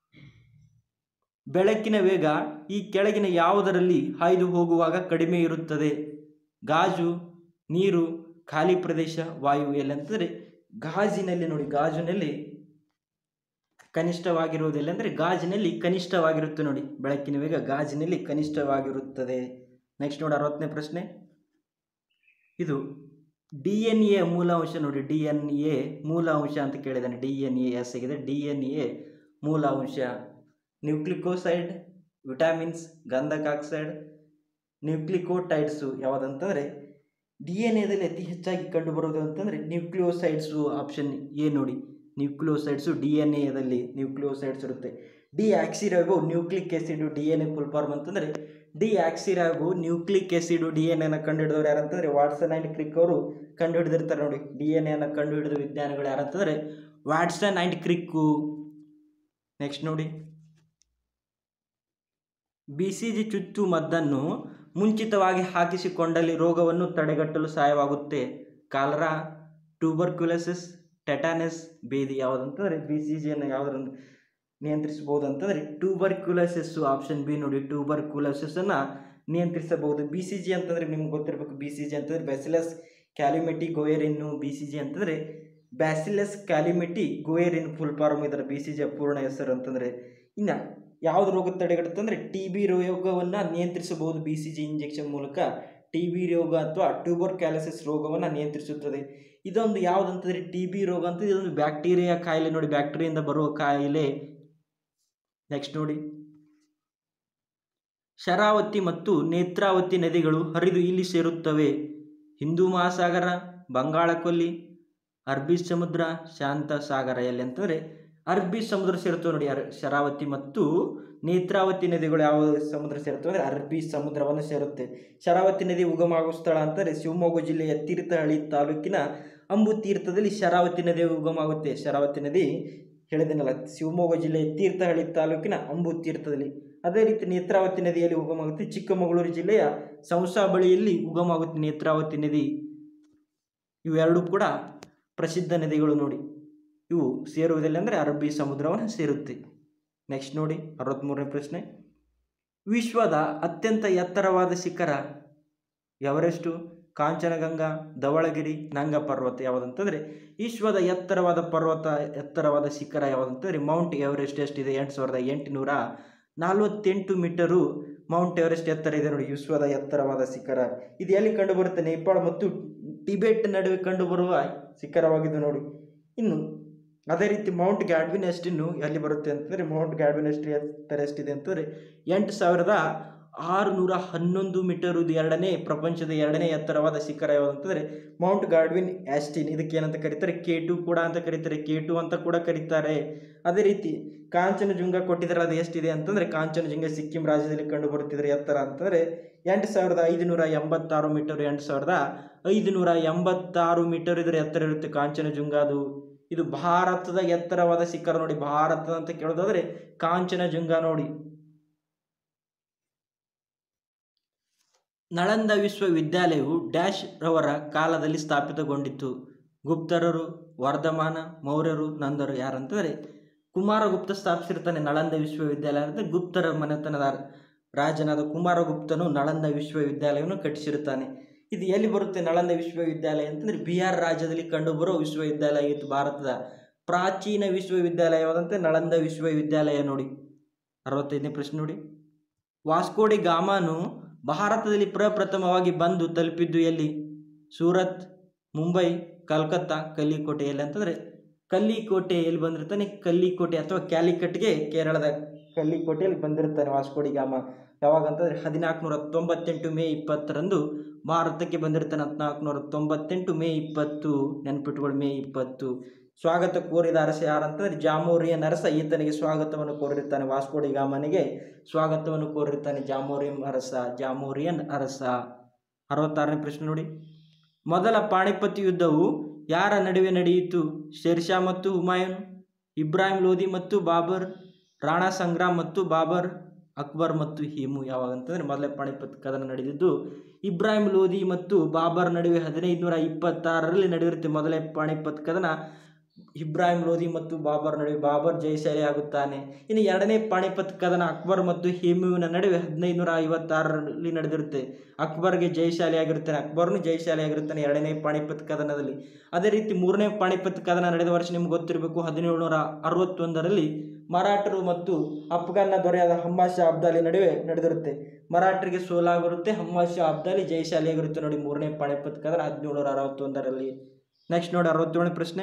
A: ಬೆಳಕಿನ ವೇಗ ಈ ಕೆಳಗಿನ ಯಾವುದರಲ್ಲಿ ಹಾಯ್ದು ಹೋಗುವಾಗ ಕಡಿಮೆ ಇರುತ್ತದೆ? ಗಾಜು, ನೀರು, ಖಾಲಿ ಪ್ರದೇಶ, ವಾಯು. ಎಲ್ಲಿ ಅಂತಂದರೆ ಗಾಜಿನಲ್ಲಿ ನೋಡಿ. ಗಾಜಿನಲ್ಲಿ ಕನಿಷ್ಠವಾಗಿರುವುದಿಲ್ಲ ಅಂದರೆ ಗಾಜಿನಲ್ಲಿ ಕನಿಷ್ಠವಾಗಿರುತ್ತೆ ನೋಡಿ. ಬೆಳಕಿನ ವೇಗ ಗಾಜಿನಲ್ಲಿ ಕನಿಷ್ಠವಾಗಿರುತ್ತದೆ. ನೆಕ್ಸ್ಟ್ ನೋಡಿ ಅರವತ್ತನೇ ಪ್ರಶ್ನೆ, ಇದು ಡಿ ಎನ್ ಎ ಮೂಲ ಅಂಶ ನೋಡಿ. ಡಿ ಎನ್ ಎ ಮೂಲ ಅಂಶ ಅಂತ ಕೇಳಿದ್ದಾನೆ. ಡಿ ಎನ್ ಎ ಎಸ್ ಆಗಿದೆ. ಡಿ ಎನ್ ಎ ಮೂಲ ಅಂಶ ನ್ಯೂಕ್ಲಿಕೋಸೈಡ್, ವಿಟಾಮಿನ್ಸ್, ಗಂಧಕ ಆಕ್ಸೈಡ್, ನ್ಯೂಕ್ಲಿಕೋಟೈಡ್ಸು. ಯಾವುದಂತಂದರೆ ಡಿ ಎನ್ ಎದಲ್ಲಿ ಅತಿ ಹೆಚ್ಚಾಗಿ ಕಂಡುಬರೋದು ಅಂತಂದರೆ ನ್ಯೂಕ್ಲಿಯೋಸೈಡ್ಸು. ಆಪ್ಷನ್ ಎ ನೋಡಿ. ನ್ಯೂಕ್ಲಿಯೋಸೈಡ್ಸು ಡಿ ಎನ್ ಎದಲ್ಲಿ ನ್ಯೂಕ್ಲಿಯೋಸೈಡ್ಸ್ ಇರುತ್ತೆ. Deoxyribo nucleic acid D N A full form ಅಂತಂದರೆ deoxyribo nucleic acid D N ಎನ ಕಂಡುಹಿಡಿದವರು ಯಾರಂತಂದರೆ ವಾಟ್ಸನ್ ಆ್ಯಂಡ್ ಕ್ರಿಕ್ ಅವರು ಕಂಡು ಹಿಡಿದಿರ್ತಾರೆ ನೋಡಿ. ಡಿ ಎನ್ ಎನ ಕಂಡು ಹಿಡಿದ ವಿಜ್ಞಾನಿಗಳು ಯಾರಂತಂದರೆ ವಾಟ್ಸನ್ ಆ್ಯಂಡ್ ಕ್ರಿಕ್ಕು. ನೆಕ್ಸ್ಟ್ ನೋಡಿ, ಬಿ ಸಿ ಜಿ ಚುಚ್ಚು ಮದ್ದನ್ನು ಮುಂಚಿತವಾಗಿ ಹಾಕಿಸಿಕೊಂಡಲ್ಲಿ ರೋಗವನ್ನು ತಡೆಗಟ್ಟಲು ಸಹಾಯವಾಗುತ್ತೆ. ಕಾಲರಾ, ಟ್ಯೂಬರ್ಕ್ಯುಲೋಸಿಸ್, ಟೆಟಾನಸ್, ಬೇದಿ. ಯಾವುದಂತಂದರೆ ಬಿ ಸಿ ಜಿಯನ್ನು ಯಾವುದನ್ನು ನಿಯಂತ್ರಿಸಬಹುದು ಅಂತಂದರೆ ಟ್ಯೂಬರ್ಕ್ಯುಲೋಸಿಸ್ಸು. ಆಪ್ಷನ್ ಬಿ ನೋಡಿ, ಟ್ಯೂಬರ್ಕ್ಯುಲೋಸಿಸನ್ನು ನಿಯಂತ್ರಿಸಬಹುದು. ಬಿ ಸಿ ಜಿ ಅಂತಂದರೆ ನಿಮ್ಗೆ ಗೊತ್ತಿರಬೇಕು. ಬಿ ಸಿ ಜಿ ಅಂತಂದರೆ bacillus calmette guerin. B C G ಅಂತಂದರೆ bacillus calmette guerin full form ಇದರ ಬಿ ಸಿ ಜಿಯ ಪೂರ್ಣ ಹೆಸರು ಅಂತಂದರೆ. ಇನ್ನು ಯಾವುದು ರೋಗ ತಡೆಗಟ್ಟುತ್ತಂದರೆ ಟಿ ಬಿ ರೋಗವನ್ನು ನಿಯಂತ್ರಿಸಬಹುದು ಬಿ ಸಿ ಜಿ ಇಂಜೆಕ್ಷನ್ ಮೂಲಕ. ಟಿ ಬಿ ರೋಗ ಅಥವಾ ಟ್ಯೂಬರ್ಕ್ಯುಲೋಸಿಸ್ ರೋಗವನ್ನು ನಿಯಂತ್ರಿಸುತ್ತದೆ. ಇದೊಂದು ಯಾವುದಂತಂದರೆ ಟಿ ಬಿ ರೋಗ ಅಂತ, ಇದೊಂದು ಬ್ಯಾಕ್ಟೀರಿಯಾ ಕಾಯಿಲೆ ನೋಡಿ, ಬ್ಯಾಕ್ಟೀರಿಯಿಂದ ಬರುವ ಕಾಯಿಲೆ. ನೆಕ್ಸ್ಟ್ ನೋಡಿ, ಶರಾವತಿ ಮತ್ತು ನೇತ್ರಾವತಿ ನದಿಗಳು ಹರಿದು ಇಲ್ಲಿ ಸೇರುತ್ತವೆ. ಹಿಂದೂ ಮಹಾಸಾಗರ, ಬಂಗಾಳ ಕೊಲ್ಲಿ, ಅರಬ್ಬಿ ಸಮುದ್ರ, ಶಾಂತ ಸಾಗರ. ಎಲ್ಲಿ ಅಂತಂದರೆ ಅರಬ್ಬಿ ಸಮುದ್ರ ಸೇರುತ್ತವೆ ನೋಡಿ. ಅರ್ ಶರಾವತಿ ಮತ್ತು ನೇತ್ರಾವತಿ ನದಿಗಳು ಯಾವ ಸಮುದ್ರ ಸೇರುತ್ತವೆ ಅಂದರೆ ಅರಬ್ಬಿ ಸಮುದ್ರವನ್ನು ಸೇರುತ್ತೆ. ಶರಾವತಿ ನದಿ ಉಗಮಾಗುವ ಸ್ಥಳ ಅಂತಂದರೆ ಶಿವಮೊಗ್ಗ ಜಿಲ್ಲೆಯ ತೀರ್ಥಹಳ್ಳಿ ತಾಲೂಕಿನ ಅಂಬು ತೀರ್ಥದಲ್ಲಿ ಶರಾವತಿ ನದಿ ಉಗಮಾಗುತ್ತೆ. ಶರಾವತಿ ನದಿ ಹೇಳಿದನಲ್ಲ, ಶಿವಮೊಗ್ಗ ಜಿಲ್ಲೆಯ ತೀರ್ಥಹಳ್ಳಿ ತಾಲೂಕಿನ ಅಂಬು ತೀರ್ಥದಲ್ಲಿ. ಅದೇ ರೀತಿ ನೇತ್ರಾವತಿ ನದಿಯಲ್ಲಿ ಉಗಮಾಗುತ್ತೆ ಚಿಕ್ಕಮಗಳೂರು ಜಿಲ್ಲೆಯ ಸಂಸಾ ಬಳಿಯಲ್ಲಿ ಉಗಮಾಗುತ್ತೆ ನೇತ್ರಾವತಿ ನದಿ. ಇವೆರಡೂ ಕೂಡ ಪ್ರಸಿದ್ಧ ನದಿಗಳು ನೋಡಿ. ಇವು ಸೇರುವುದಿಲ್ಲ ಅಂದರೆ ಅರಬ್ಬಿ ಸಮುದ್ರವನ್ನು ಸೇರುತ್ತೆ. ನೆಕ್ಸ್ಟ್ ನೋಡಿ, ಅರವತ್ತ್ಮೂರನೇ ಪ್ರಶ್ನೆ. ವಿಶ್ವದ ಅತ್ಯಂತ ಎತ್ತರವಾದ ಶಿಖರ ಎವರೆಸ್ಟು, ಕಾಂಚನಗಂಗಾ, ಧವಳಗಿರಿ, ನಂಗ ಪರ್ವತ. ಯಾವುದಂತಂದರೆ ವಿಶ್ವದ ಎತ್ತರವಾದ ಪರ್ವತ, ಎತ್ತರವಾದ ಶಿಖರ ಯಾವುದಂತಂದರೆ ಮೌಂಟ್ ಎವರೆಸ್ಟ್. ಎಷ್ಟಿದೆ? ಎಂಟು ಸಾವಿರದ ಎಂಟುನೂರ ನಲವತ್ತೆಂಟು ಮೀಟರು ಮೌಂಟ್ ಎವರೆಸ್ಟ್ ಎತ್ತರ ಇದೆ ನೋಡಿ, ವಿಶ್ವದ ಎತ್ತರವಾದ ಶಿಖರ. ಇದು ಎಲ್ಲಿ ಕಂಡುಬರುತ್ತೆ? ನೇಪಾಳ ಮತ್ತು ಟಿಬೆಟ್ ನಡುವೆ ಕಂಡುಬರುವ ಶಿಖರವಾಗಿದ್ದು ನೋಡಿ. ಇನ್ನು ಅದೇ ರೀತಿ ಮೌಂಟ್ ಗ್ಯಾಡ್ವಿನ್ ಎಸ್ಟಿನ್ನು ಎಲ್ಲಿ ಬರುತ್ತೆ ಅಂತಂದರೆ ಮೌಂಟ್ ಗ್ಯಾಡ್ವಿನ್ ಎಸ್ಟ್ ಎತ್ತರ ಎಷ್ಟಿದೆ ಅಂತಂದರೆ ಎಂಟು ಸಾವಿರದ ಆರುನೂರ ಹನ್ನೊಂದು ಮೀಟರ್. ಇದು ಎರಡನೇ ಪ್ರಪಂಚದ ಎರಡನೇ ಎತ್ತರವಾದ ಶಿಖರ ಯಾವುದಂತಂದರೆ ಮೌಂಟ್ ಗಾಡ್ವಿನ್ ಆಸ್ಟಿನ್. ಇದಕ್ಕೆ ಏನಂತ ಕರೀತಾರೆ? ಕೆ ಟು ಕೂಡ ಅಂತ ಕರೀತಾರೆ, ಕೆ ಟು ಅಂತ ಕೂಡ ಕರೀತಾರೆ. ಅದೇ ರೀತಿ ಕಾಂಚನಜುಂಗ ಕೊಟ್ಟಿದ್ದಾರೆ, ಅದು ಎಷ್ಟಿದೆ ಅಂತಂದರೆ ಕಾಂಚನಜುಂಗ ಸಿಕ್ಕಿಂ ರಾಜ್ಯದಲ್ಲಿ ಕಂಡು ಬರುತ್ತಿದ್ದಾರೆ ಎತ್ತರ ಅಂತಂದರೆ ಎಂಟು ಸಾವಿರದ ಐದುನೂರ ಎಂಬತ್ತಾರು ಮೀಟರ್. ಎಂಟು ಸಾವಿರದ ಐದುನೂರ ಎಂಬತ್ತಾರು ಮೀಟರ್ ಇದರ ಎತ್ತರ ಇರುತ್ತೆ ಕಾಂಚನಜುಂಗ. ಅದು ಇದು ಭಾರತದ ಎತ್ತರವಾದ ಶಿಖರ ನೋಡಿ. ಭಾರತದ ಅಂತ ಕೇಳೋದಾದರೆ ಕಾಂಚನಜುಂಗ ನೋಡಿ. ನಳಂದ ವಿಶ್ವವಿದ್ಯಾಲಯವು ಡ್ಯಾಶ್ ರವರ ಕಾಲದಲ್ಲಿ ಸ್ಥಾಪಿತಗೊಂಡಿತು. ಗುಪ್ತರರು, ವರ್ಧಮಾನ, ಮೌರ್ಯರು, ನಂದರು. ಯಾರಂತಂದರೆ ಕುಮಾರಗುಪ್ತ ಸ್ಥಾಪಿಸಿರ್ತಾನೆ ನಳಂದ ವಿಶ್ವವಿದ್ಯಾಲಯ ಅಂತ. ಗುಪ್ತರ ಮನೆತನದ ರಾಜನಾದ ಕುಮಾರಗುಪ್ತನು ನಳಂದ ವಿಶ್ವವಿದ್ಯಾಲಯವನ್ನು ಕಟ್ಟಿಸಿರುತ್ತಾನೆ. ಇದು ಎಲ್ಲಿ ಬರುತ್ತೆ ನಳಂದ ವಿಶ್ವವಿದ್ಯಾಲಯ ಅಂತಂದರೆ ಬಿಹಾರ್ ರಾಜ್ಯದಲ್ಲಿ ಕಂಡುಬರುವ ವಿಶ್ವವಿದ್ಯಾಲಯ ಇತ್ತು. ಭಾರತದ ಪ್ರಾಚೀನ ವಿಶ್ವವಿದ್ಯಾಲಯ ಯಾವುದಂತೆ ನಳಂದ ವಿಶ್ವವಿದ್ಯಾಲಯ ನೋಡಿ. ಅರವತ್ತೈದನೇ ಪ್ರಶ್ನೆ ನೋಡಿ. ವಾಸ್ಕೋಡಿ ಗಾಮಾನು ಭಾರತದಲ್ಲಿ ಪ್ರಪ್ರಥಮವಾಗಿ ಬಂದು ತಲುಪಿದ್ದು ಎಲ್ಲಿ? ಸೂರತ್, ಮುಂಬೈ, ಕಲ್ಕತ್ತಾ, ಕಲ್ಲಿಕೋಟೆ. ಎಲ್ಲಿ ಅಂತಂದರೆ ಕಲ್ಲಿಕೋಟೆ ಎಲ್ಲಿ ಬಂದಿರ್ತಾನೆ? ಕಲ್ಲಿಕೋಟೆ ಅಥವಾ ಕ್ಯಾಲಿಕಟ್ಗೆ ಕೇರಳದ ಕಲ್ಲಿಕೋಟೆಯಲ್ಲಿ ಬಂದಿರ್ತಾನೆ ವಾಸ್ಕೋಡಿ ಗಾಮ. ಯಾವಾಗ ಅಂತಂದರೆ ಹದಿನಾಲ್ಕುನೂರ ತೊಂಬತ್ತೆಂಟು ಮೇ ಇಪ್ಪತ್ತರಂದು ಭಾರತಕ್ಕೆ ಬಂದಿರ್ತಾನೆ. ಹದಿನಾಲ್ಕುನೂರ ತೊಂಬತ್ತೆಂಟು ಮೇ ಇಪ್ಪತ್ತು. ನೆನಪಿಟ್ಟುಗಳು, ಮೇ ಇಪ್ಪತ್ತು. ಸ್ವಾಗತ ಕೋರಿದ ಅರಸ ಯಾರಂತಂದರೆ ಜಾಮೋರಿಯನ್ ಅರಸ. ಈತನಿಗೆ ಸ್ವಾಗತವನ್ನು ಕೋರಿರ್ತಾನೆ, ವಾಸ್ಕೋಡಿ ಗಾಮನಿಗೆ ಸ್ವಾಗತವನ್ನು ಕೋರಿರ್ತಾನೆ ಜಾಮೋರಿಯನ್ ಅರಸ. ಜಾಮೋರಿಯನ್ ಅರಸ. ಅರವತ್ತಾರನೇ ಪ್ರಶ್ನೆ ನೋಡಿ. ಮೊದಲ ಪಾಣಿಪತ್ ಯುದ್ಧವು ಯಾರ ನಡುವೆ ನಡೆಯಿತು? ಶೇರ್ಷಾ ಮತ್ತು ಹುಮಾಯೂನ್, ಇಬ್ರಾಹಿಂ ಲೋಧಿ ಮತ್ತು ಬಾಬರ್, ರಾಣಾ ಸಂಗ್ರಾಮ್ ಮತ್ತು ಬಾಬರ್, ಅಕ್ಬರ್ ಮತ್ತು ಹಿಮು. ಯಾವಾಗ ಅಂತಂದರೆ ಮೊದಲ ಪಾಣಿಪತ್ ಕದನ ನಡೆದಿದ್ದು ಇಬ್ರಾಹಿಂ ಲೋಧಿ ಮತ್ತು ಬಾಬರ್ ನಡುವೆ ಹದಿನೈದು ನೂರ ಇಪ್ಪತ್ತಾರರಲ್ಲಿ ನಡೆದಿರುತ್ತೆ ಮೊದಲೇ ಪಾಣಿಪತ್ ಕದನ. ಇಬ್ರಾಹಿಂ ಲೋಧಿ ಮತ್ತು ಬಾಬರ್ ನಡುವೆ ಬಾಬರ್ ಜಯಶಾಲಿ ಆಗುತ್ತಾನೆ. ಇನ್ನು ಎರಡನೇ ಪಾಣಿಪತ್ ಕದನ ಅಕ್ಬರ್ ಮತ್ತು ಹಿಮುವಿನ ನಡುವೆ ಹದಿನೈದು ನೂರ ಐವತ್ತಾರರಲ್ಲಿ ನಡೆದಿರುತ್ತೆ. ಅಕ್ಬರ್ಗೆ ಜಯಶಾಲಿ ಆಗಿರುತ್ತಾನೆ, ಅಕ್ಬರ್ನು ಜಯಶಾಲಿ ಆಗಿರುತ್ತಾನೆ ಎರಡನೇ ಪಾಣಿಪತ್ ಕದನದಲ್ಲಿ. ಅದೇ ರೀತಿ ಮೂರನೇ ಪಾಣಿಪತ್ ಕದನ ನಡೆದ ವರ್ಷ ನಿಮ್ಗೆ ಗೊತ್ತಿರಬೇಕು, ಹದಿನೇಳು ನೂರ ಅರವತ್ತೊಂದರಲ್ಲಿ ಮರಾಠರು ಮತ್ತು ಅಫ್ಘಾನ್ನ ದೊರೆಯಾದ ಹಮ್ಮಾದ್ ಶಾ ಅಬ್ದಾಲಿ ನಡುವೆ ನಡೆದಿರುತ್ತೆ. ಮರಾಠರಿಗೆ ಸೋಲಾಗಿರುತ್ತೆ, ಹಮ್ಮಾದ್ ಶಾ ಅಬ್ದಾಲಿ ಜಯಶಾಲಿ ಆಗಿರುತ್ತೆ ನೋಡಿ ಮೂರನೇ ಪಾಣಿಪತ್ ಕದನ ಹದಿನೇಳು ನೂರ ಅರವತ್ತೊಂದರಲ್ಲಿ. ನೆಕ್ಸ್ಟ್ ನೋಡಿ ಅರವತ್ತೇಳನೇ ಪ್ರಶ್ನೆ.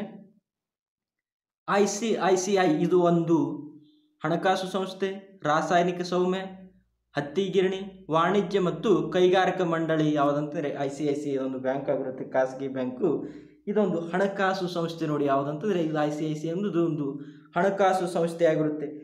A: I C I C I ಇದು ಒಂದು ಹಣಕಾಸು ಸಂಸ್ಥೆ, ರಾಸಾಯನಿಕ ಸೌಮ್ಯ, ಹತ್ತಿ ಗಿರಣಿ, ವಾಣಿಜ್ಯ ಮತ್ತು ಕೈಗಾರಿಕಾ ಮಂಡಳಿ. ಯಾವುದಂತಂದರೆ ಐ ಸಿ ಐ ಸಿ ಒಂದು ಬ್ಯಾಂಕ್ ಆಗಿರುತ್ತೆ, ಖಾಸಗಿ ಬ್ಯಾಂಕು. ಇದೊಂದು ಹಣಕಾಸು ಸಂಸ್ಥೆ ನೋಡಿ. ಯಾವುದಂತಂದರೆ ಇದು ಐ ಸಿ ಐ ಸಿ ಅನ್ನೋದು ಒಂದು ಹಣಕಾಸು ಸಂಸ್ಥೆ ಆಗಿರುತ್ತೆ.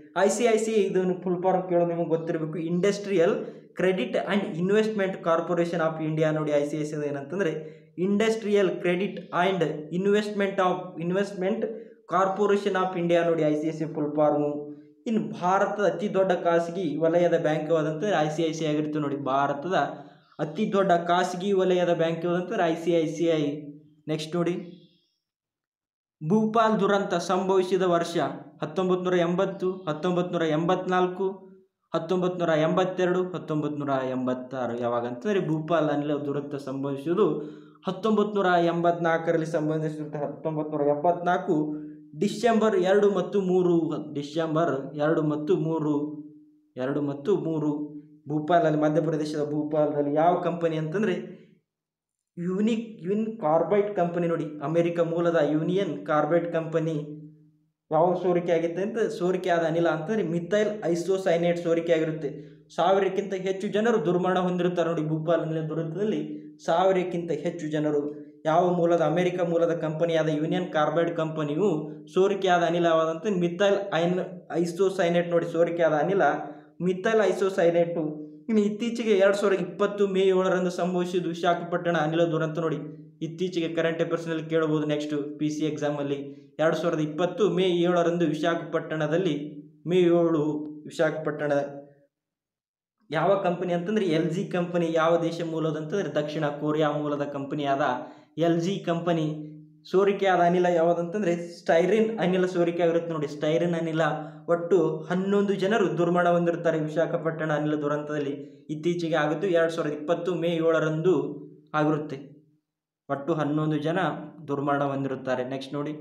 A: ಐ ಸಿ ಐ ಸಿ ಇದನ್ನು ಫುಲ್ ಫಾರ್ಮ್ ಕೇಳೋದು ನಿಮಗೆ ಗೊತ್ತಿರಬೇಕು, industrial credit and investment corporation of India. ನೋಡಿ ಐ ಸಿ ಐ ಸಿ ಏನಂತಂದರೆ industrial credit and investment of investment corporation of India. ನೋಡಿ I C I C full form. ಇನ್ನು ಭಾರತದ ಅತಿ ದೊಡ್ಡ ಖಾಸಗಿ ವಲಯದ ಬ್ಯಾಂಕ್ ಯಾವುದಂತಂದರೆ ಐ ಸಿ ಐ ಸಿ ಆಗಿರುತ್ತೆ. ನೋಡಿ ಭಾರತದ ಅತಿ ದೊಡ್ಡ ಖಾಸಗಿ ವಲಯದ ಬ್ಯಾಂಕ್ ಯಾವುದಂತಂದರೆ I C I C I. Next ನೋಡಿ, ಭೂಪಾಲ್ ದುರಂತ ಸಂಭವಿಸಿದ ವರ್ಷ ಹತ್ತೊಂಬತ್ತು ನೂರ ಎಂಬತ್ತು, ಹತ್ತೊಂಬತ್ತು ನೂರ ಎಂಬತ್ನಾಲ್ಕು, ಹತ್ತೊಂಬತ್ತು ನೂರ ಎಂಬತ್ತೆರಡು, ಹತ್ತೊಂಬತ್ತು ನೂರ ಎಂಬತ್ತಾರು. ಯಾವಾಗ ಅಂತಂದರೆ ಭೂಪಾಲ್ ಅನಿಲ ದುರಂತ ಸಂಭವಿಸುವುದು ಹತ್ತೊಂಬತ್ತು ನೂರ ಎಂಬತ್ನಾಲ್ಕರಲ್ಲಿ ಸಂಬಂಧಿಸಿರುತ್ತೆ. ಹತ್ತೊಂಬತ್ತು ನೂರ ಎಂಬತ್ನಾಲ್ಕು ಡಿಸೆಂಬರ್ ಎರಡು ಮತ್ತು ಮೂರು ಡಿಸೆಂಬರ್ ಎರಡು ಮತ್ತು ಮೂರು ಎರಡು ಮತ್ತು ಮೂರು ಭೂಪಾಲಲ್ಲಿ, ಮಧ್ಯಪ್ರದೇಶದ ಭೂಪಾಲದಲ್ಲಿ. ಯಾವ ಕಂಪನಿ ಅಂತಂದರೆ ಯೂನಿಕ್ ಯೂನ್ ಕಾರ್ಬೈಡ್ ಕಂಪನಿ. ನೋಡಿ ಅಮೆರಿಕ ಮೂಲದ ಯೂನಿಯನ್ ಕಾರ್ಬೈಡ್ ಕಂಪನಿ. ಯಾವ ಸೋರಿಕೆ ಆಗಿತ್ತೆ ಅಂತ, ಸೋರಿಕೆ ಆದ ಅನಿಲ ಅಂತಂದರೆ ಮಿಥೈಲ್ ಐಸೋಸೈನೇಟ್ ಸೋರಿಕೆ ಆಗಿರುತ್ತೆ. ಸಾವಿರಕ್ಕಿಂತ ಹೆಚ್ಚು ಜನರು ದುರ್ಮರಣ ಹೊಂದಿರುತ್ತಾರೆ. ನೋಡಿ ಭೂಪಾಲ್ ಅನಿಲ ದುರಂತದಲ್ಲಿ ಸಾವಿರಕ್ಕಿಂತ ಹೆಚ್ಚು ಜನರು. ಯಾವ ಮೂಲದ, ಅಮೆರಿಕ ಮೂಲದ ಕಂಪನಿಯಾದ ಯೂನಿಯನ್ ಕಾರ್ಬೈಡ್ ಕಂಪನಿಯು ಸೋರಿಕೆಯಾದ ಅನಿಲವಾದಂಥ ಮಿಥೈಲ್ ಐನ್ ಐಸೋಸೈನೇಟ್. ನೋಡಿ ಸೋರಿಕೆಯಾದ ಅನಿಲ ಮಿಥೈಲ್ ಐಸೋಸೈನೇಟು. ಇನ್ನು ಇತ್ತೀಚೆಗೆ ಎರಡು ಸಾವಿರದ ಇಪ್ಪತ್ತು ಮೇ ಏಳರಂದು ಸಂಭವಿಸಿದ ವಿಶಾಖಪಟ್ಟಣ ಅನಿಲ ದುರಂತ. ನೋಡಿ ಇತ್ತೀಚೆಗೆ ಕರೆಂಟ್ ಅಫೇರ್ಸ್ನಲ್ಲಿ ಕೇಳಬಹುದು. ನೆಕ್ಸ್ಟ್ ಪಿ ಸಿ ಎಕ್ಸಾಮಲ್ಲಿ ಎರಡು ಸಾವಿರದ ಇಪ್ಪತ್ತು ಮೇ ಏಳರಂದು ವಿಶಾಖಪಟ್ಟಣದಲ್ಲಿ, ಮೇ ಏಳು ವಿಶಾಖಪಟ್ಟಣ ಯಾವ ಕಂಪನಿ ಅಂತಂದರೆ ಎಲ್ ಜಿ ಕಂಪನಿ. ಯಾವ ದೇಶ ಮೂಲದಂತಂದರೆ ದಕ್ಷಿಣ ಕೊರಿಯಾ ಮೂಲದ ಕಂಪನಿಯಾದ ಎಲ್ ಜಿ ಕಂಪನಿ. ಸೋರಿಕೆಯಾದ ಅನಿಲ ಯಾವುದಂತಂದರೆ ಸ್ಟೈರಿನ್ ಅನಿಲ ಸೋರಿಕೆ ಆಗಿರುತ್ತೆ. ನೋಡಿ ಸ್ಟೈರಿನ್ ಅನಿಲ. ಒಟ್ಟು ಹನ್ನೊಂದು ಜನರು ದುರ್ಮರಣ ಹೊಂದಿರುತ್ತಾರೆ ವಿಶಾಖಪಟ್ಟಣ ಅನಿಲ ದುರಂತದಲ್ಲಿ. ಇತ್ತೀಚೆಗೆ ಆಗಿದ್ದು ಎರಡು ಸಾವಿರದ ಇಪ್ಪತ್ತು ಮೇ ಏಳರಂದು ಆಗಿರುತ್ತೆ. ಒಟ್ಟು ಹನ್ನೊಂದು ಜನ ದುರ್ಮರಣ ಹೊಂದಿರುತ್ತಾರೆ. ನೆಕ್ಸ್ಟ್ ನೋಡಿ,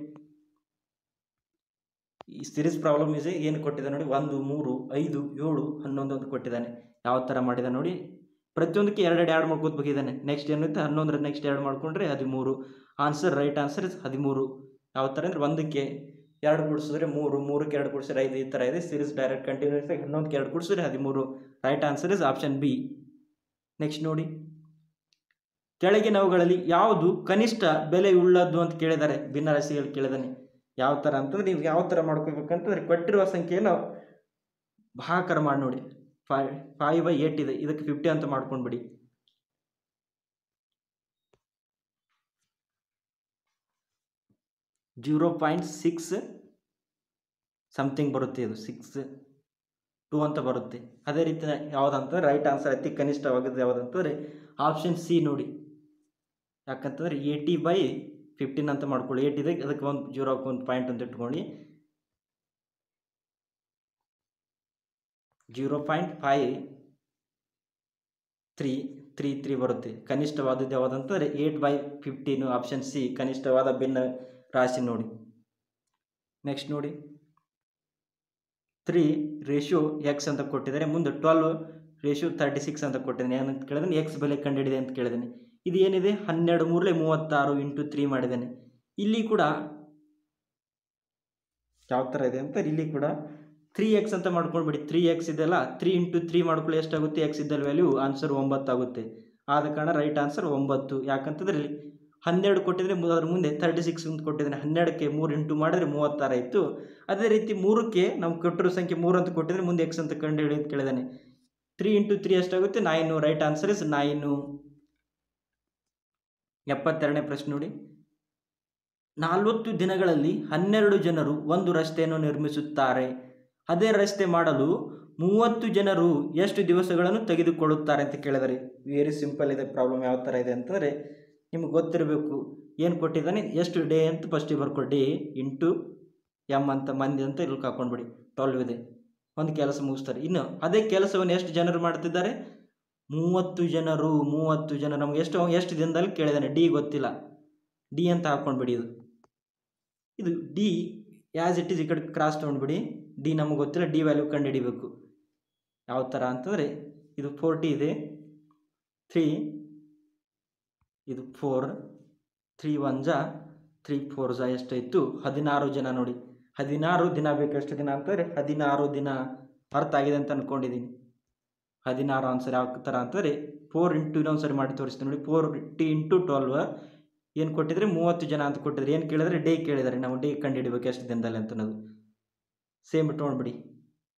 A: ಈ ಸಿರೀಸ್ ಪ್ರಾಬ್ಲಮ್ ಇದೆ ಏನು ಕೊಟ್ಟಿದೆ ನೋಡಿ, ಒಂದು ಮೂರು ಐದು ಏಳು ಹನ್ನೊಂದು ಅಂತ ಕೊಟ್ಟಿದ್ದಾನೆ. ಯಾವ ಥರ ಮಾಡಿದ ನೋಡಿ, ಪ್ರತಿಯೊಂದಕ್ಕೆ ಎರಡೆರಡು ಎರಡು ಮಾಡ್ಕೋತ ಹೋಗಿದ್ದಾನೆ. ನೆಕ್ಸ್ಟ್ ಏನಿರುತ್ತೆ ಹನ್ನೊಂದರ ನೆಕ್ಸ್ಟ್ ಎರಡು ಮಾಡ್ಕೊಂಡ್ರೆ ಹದಿಮೂರು. ಆನ್ಸರ್ ರೈಟ್ ಆನ್ಸರ್ ಇಸ್ ಹದಿಮೂರು. ಯಾವ ಥರ ಅಂದರೆ ಒಂದಕ್ಕೆ ಎರಡು ಕೂಡಿಸಿದ್ರೆ ಮೂರು, ಮೂರಕ್ಕೆ ಎರಡು ಕೂಡಿಸಿದ್ರೆ ಐದು, ಈ ಥರ ಇದೆ ಸಿರೀಸ್. ಡೈರೆಕ್ಟ್ ಕಂಟಿನ್ಯೂಸ್ ಆಗಿ ಹನ್ನೊಂದಕ್ಕೆ ಎರಡು ಕೂಡಿಸಿದ್ರೆ ಹದಿಮೂರು. Right answer is option B. Next ನೋಡಿ, ಕೆಳಗಿನವುಗಳಲ್ಲಿ ಯಾವುದು ಕನಿಷ್ಠ ಬೆಲೆಯುಳ್ಳದ್ದು ಅಂತ ಕೇಳಿದ್ದಾರೆ. ಭಿನ್ನರಾಶಿಗಳು ಕೇಳಿದಾನೆ. ಯಾವ ಥರ ಅಂತಂದ್ರೆ ನೀವು ಯಾವ ಥರ ಮಾಡ್ಕೋಬೇಕಂತಂದ್ರೆ ಕೊಟ್ಟಿರುವ ಸಂಖ್ಯೆಯನ್ನು ಭಾಗಾಕಾರ ಮಾಡಿ ನೋಡಿ. ಫೈವ್ ಫೈವ್ ಬೈ ಏಟ್ ಇದೆ, ಇದಕ್ಕೆ ಫಿಫ್ಟಿ ಅಂತ ಮಾಡ್ಕೊಂಡ್ಬಿಡಿ. ಜೀರೋ ಪಾಯಿಂಟ್ ಸಿಕ್ಸ್ ಸಮಥಿಂಗ್ ಬರುತ್ತೆ, ಇದು ಸಿಕ್ಸ್ ಟೂ ಅಂತ ಬರುತ್ತೆ. ಅದೇ ರೀತಿ ಯಾವುದಂತಂದ್ರೆ ರೈಟ್ ಆನ್ಸರ್ ಅತಿ ಕನಿಷ್ಠವಾಗಿದೆ ಯಾವುದಂತಂದರೆ ಆಪ್ಷನ್ ಸಿ ನೋಡಿ. ಯಾಕಂತಂದರೆ ಏಯ್ಟಿ ಬೈ ಫಿಫ್ಟೀನ್ ಅಂತ ಮಾಡ್ಕೊಳ್ಳಿ. ಏಟ್ ಇದೆ, ಅದಕ್ಕೆ ಒಂದು ಜೀರೋ ಒಂದು ಪಾಯಿಂಟ್ ಅಂತ ಇಟ್ಕೊಳ್ಳಿ. Zero point five three three three ಬರುತ್ತೆ. ಕನಿಷ್ಠವಾದದ್ದು ಯಾವುದಂತಂದರೆ eight by fifteen. Option C ಕನಿಷ್ಠವಾದ ಭಿನ್ನ ರಾಶಿ ನೋಡಿ. ನೆಕ್ಸ್ಟ್ ನೋಡಿ, ತ್ರೀ ರೇಷಿಯೋ ಎಕ್ಸ್ ಅಂತ ಕೊಟ್ಟಿದ್ದಾರೆ. ಮುಂದೆ ಟ್ವೆಲ್ವ್ ರೇಷಿಯೋ ತರ್ಟಿ ಸಿಕ್ಸ್ ಅಂತ ಕೊಟ್ಟಿದ್ದಾನೆ. ಏನಂತ ಕೇಳಿದಾನೆ, ಎಕ್ಸ್ ಬೆಲೆ ಕಂಡುಹಿಡಿದೆ ಅಂತ ಕೇಳಿದ್ದಾನೆ. ಇದು ಏನಿದೆ ಹನ್ನೆರಡು ಮೂರಲೆ ಮೂವತ್ತಾರು ಇಂಟು ತ್ರೀ ಮಾಡಿದ್ದಾನೆ. ಇಲ್ಲಿ ಕೂಡ ಯಾವ ಥರ ಇದೆ ಅಂತ, ಇಲ್ಲಿ ಕೂಡ ತ್ರೀ ಎಕ್ಸ್ ಅಂತ ಮಾಡ್ಕೊಂಡ್ಬಿಡಿ. ತ್ರೀ ಎಕ್ಸ್ ಇದೆಲ್ಲ, ತ್ರೀ ಇಂಟು ತ್ರೀ ಮಾಡ್ಕೊಳ್ಳಿ ಎಷ್ಟಾಗುತ್ತೆ, ಎಕ್ಸ್ ಇದ್ದಲ್ಲಿ ವ್ಯಾಲ್ಯೂ ಆನ್ಸರ್ ಒಂಬತ್ತಾಗುತ್ತೆ. ಆದ ಕಾರಣ ರೈಟ್ ಆನ್ಸರ್ ಒಂಬತ್ತು. ಯಾಕಂತಂದ್ರೆ ಇಲ್ಲಿ ಹನ್ನೆರಡು ಕೊಟ್ಟಿದ್ರೆ ಅದ್ರ ಮುಂದೆ ತರ್ಟಿ ಸಿಕ್ಸ್ ಅಂತ ಕೊಟ್ಟಿದ್ದಾನೆ. ಹನ್ನೆರಡಕ್ಕೆ ಮೂರು ಇಂಟು ಮಾಡಿದ್ರೆ ಮೂವತ್ತಾರು ಆಯಿತು. ಅದೇ ರೀತಿ ಮೂರಕ್ಕೆ ನಾವು ಕೊಟ್ಟಿರೋ ಸಂಖ್ಯೆ ಮೂರು ಅಂತ ಕೊಟ್ಟಿದ್ರೆ ಮುಂದೆ ಎಕ್ಸ್ ಅಂತ ಕಂಡು ಹಿಡಿದು ಕೇಳಿದಾನೆ. ತ್ರೀ ಇಂಟು ತ್ರೀ ಎಷ್ಟಾಗುತ್ತೆ, nine. Right answer is nine. ಎಪ್ಪತ್ತೆರಡನೇ ಪ್ರಶ್ನೆ ನೋಡಿ, ನಲವತ್ತು ದಿನಗಳಲ್ಲಿ ಹನ್ನೆರಡು ಜನರು ಒಂದು ರಸ್ತೆಯನ್ನು ನಿರ್ಮಿಸುತ್ತಾರೆ. ಅದೇ ರಸ್ತೆ ಮಾಡಲು ಮೂವತ್ತು ಜನರು ಎಷ್ಟು ದಿವಸಗಳನ್ನು ತೆಗೆದುಕೊಳ್ಳುತ್ತಾರೆ ಅಂತ ಕೇಳಿದರೆ. ವೆರಿ ಸಿಂಪಲ್ ಇದೆ ಪ್ರಾಬ್ಲಮ್. ಯಾವ ಥರ ಇದೆ ಅಂತಂದರೆ ನಿಮ್ಗೆ ಗೊತ್ತಿರಬೇಕು. ಏನು ಕೊಟ್ಟಿದ್ದಾನೆ, ಎಷ್ಟು ಡೇ ಅಂತ ಫಸ್ಟಿಗೆ ಬರ್ಕೊಳ್ಳಿ. ಡೇ ಇಂಟು ಎಮ್ ಅಂತ ಮಂದಿ ಅಂತ ಇಲ್ಲಿ ಹಾಕೊಂಡ್ಬಿಡಿ. ಟ್ವೆಲ್ವ್ ಇದೆ, ಒಂದು ಕೆಲಸ ಮುಗಿಸ್ತಾರೆ. ಇನ್ನು ಅದೇ ಕೆಲಸವನ್ನು ಎಷ್ಟು ಜನರು ಮಾಡ್ತಿದ್ದಾರೆ, ಮೂವತ್ತು ಜನರು. ಮೂವತ್ತು ಜನ ನಮ್ಗೆ ಎಷ್ಟು ಎಷ್ಟು ದಿನದಲ್ಲಿ ಕೇಳಿದ್ದಾನೆ. ಡಿ ಗೊತ್ತಿಲ್ಲ, ಡಿ ಅಂತ ಹಾಕ್ಕೊಂಡ್ಬಿಡಿ. ಇದು ಇದು ಡಿ ಆ್ಯಸ್ ಇಟ್ ಈಸ್ ಈ ಕಡೆ ಕ್ರಾಸ್ ತೊಗೊಂಡ್ಬಿಡಿ. ಡಿ ನಮಗೆ ಗೊತ್ತಿಲ್ಲ, ಡಿ ವ್ಯಾಲ್ಯೂ ಕಂಡು ಹಿಡಿಬೇಕು. ಯಾವ ಥರ ಅಂತಂದರೆ ಇದು ಫೋರ್ಟಿ ಇದೆ, ತ್ರೀ ಇದು ಫೋರ್, ತ್ರೀ ಒನ್ ಜಾ ತ್ರೀ ಫೋರ್ ಜಾ ಎಷ್ಟಾಯಿತು, ಹದಿನಾರು ಜನ. ನೋಡಿ ಹದಿನಾರು ದಿನ ಬೇಕು. ಎಷ್ಟು ದಿನ ಅಂತಂದರೆ ಹದಿನಾರು ದಿನ. ಅರ್ಥ ಆಗಿದೆ ಅಂತ ಅಂದ್ಕೊಂಡಿದ್ದೀನಿ. ಹದಿನಾರು ಆನ್ಸರ್ ಯಾವ ಥರ ಅಂತಂದರೆ ಫೋರ್ ಇಂಟು ಇನ್ನೊಂದು ಸರಿ ಮಾಡಿ ತೋರಿಸ್ತೀನಿ ನೋಡಿ. ಫೋರ್ ಟಿ ಇಂಟು ಟ್ವೆಲ್ವ್ ಏನು ಕೊಟ್ಟಿದ್ರೆ ಮೂವತ್ತು ಜನ ಅಂತ ಕೊಟ್ಟಿದ್ರೆ. ಏನು ಕೇಳಿದ್ರೆ ಡೇ ಕೇಳಿದ್ದಾರೆ. ನಾವು ಡೇ ಕಂಡು ಹಿಡಿಬೇಕು ಎಷ್ಟು ದಿನದಲ್ಲಿ ಅಂತ ಅನ್ನೋದು. ಸೇಮ್ ತೊಗೊಂಡ್ಬಿಡಿ.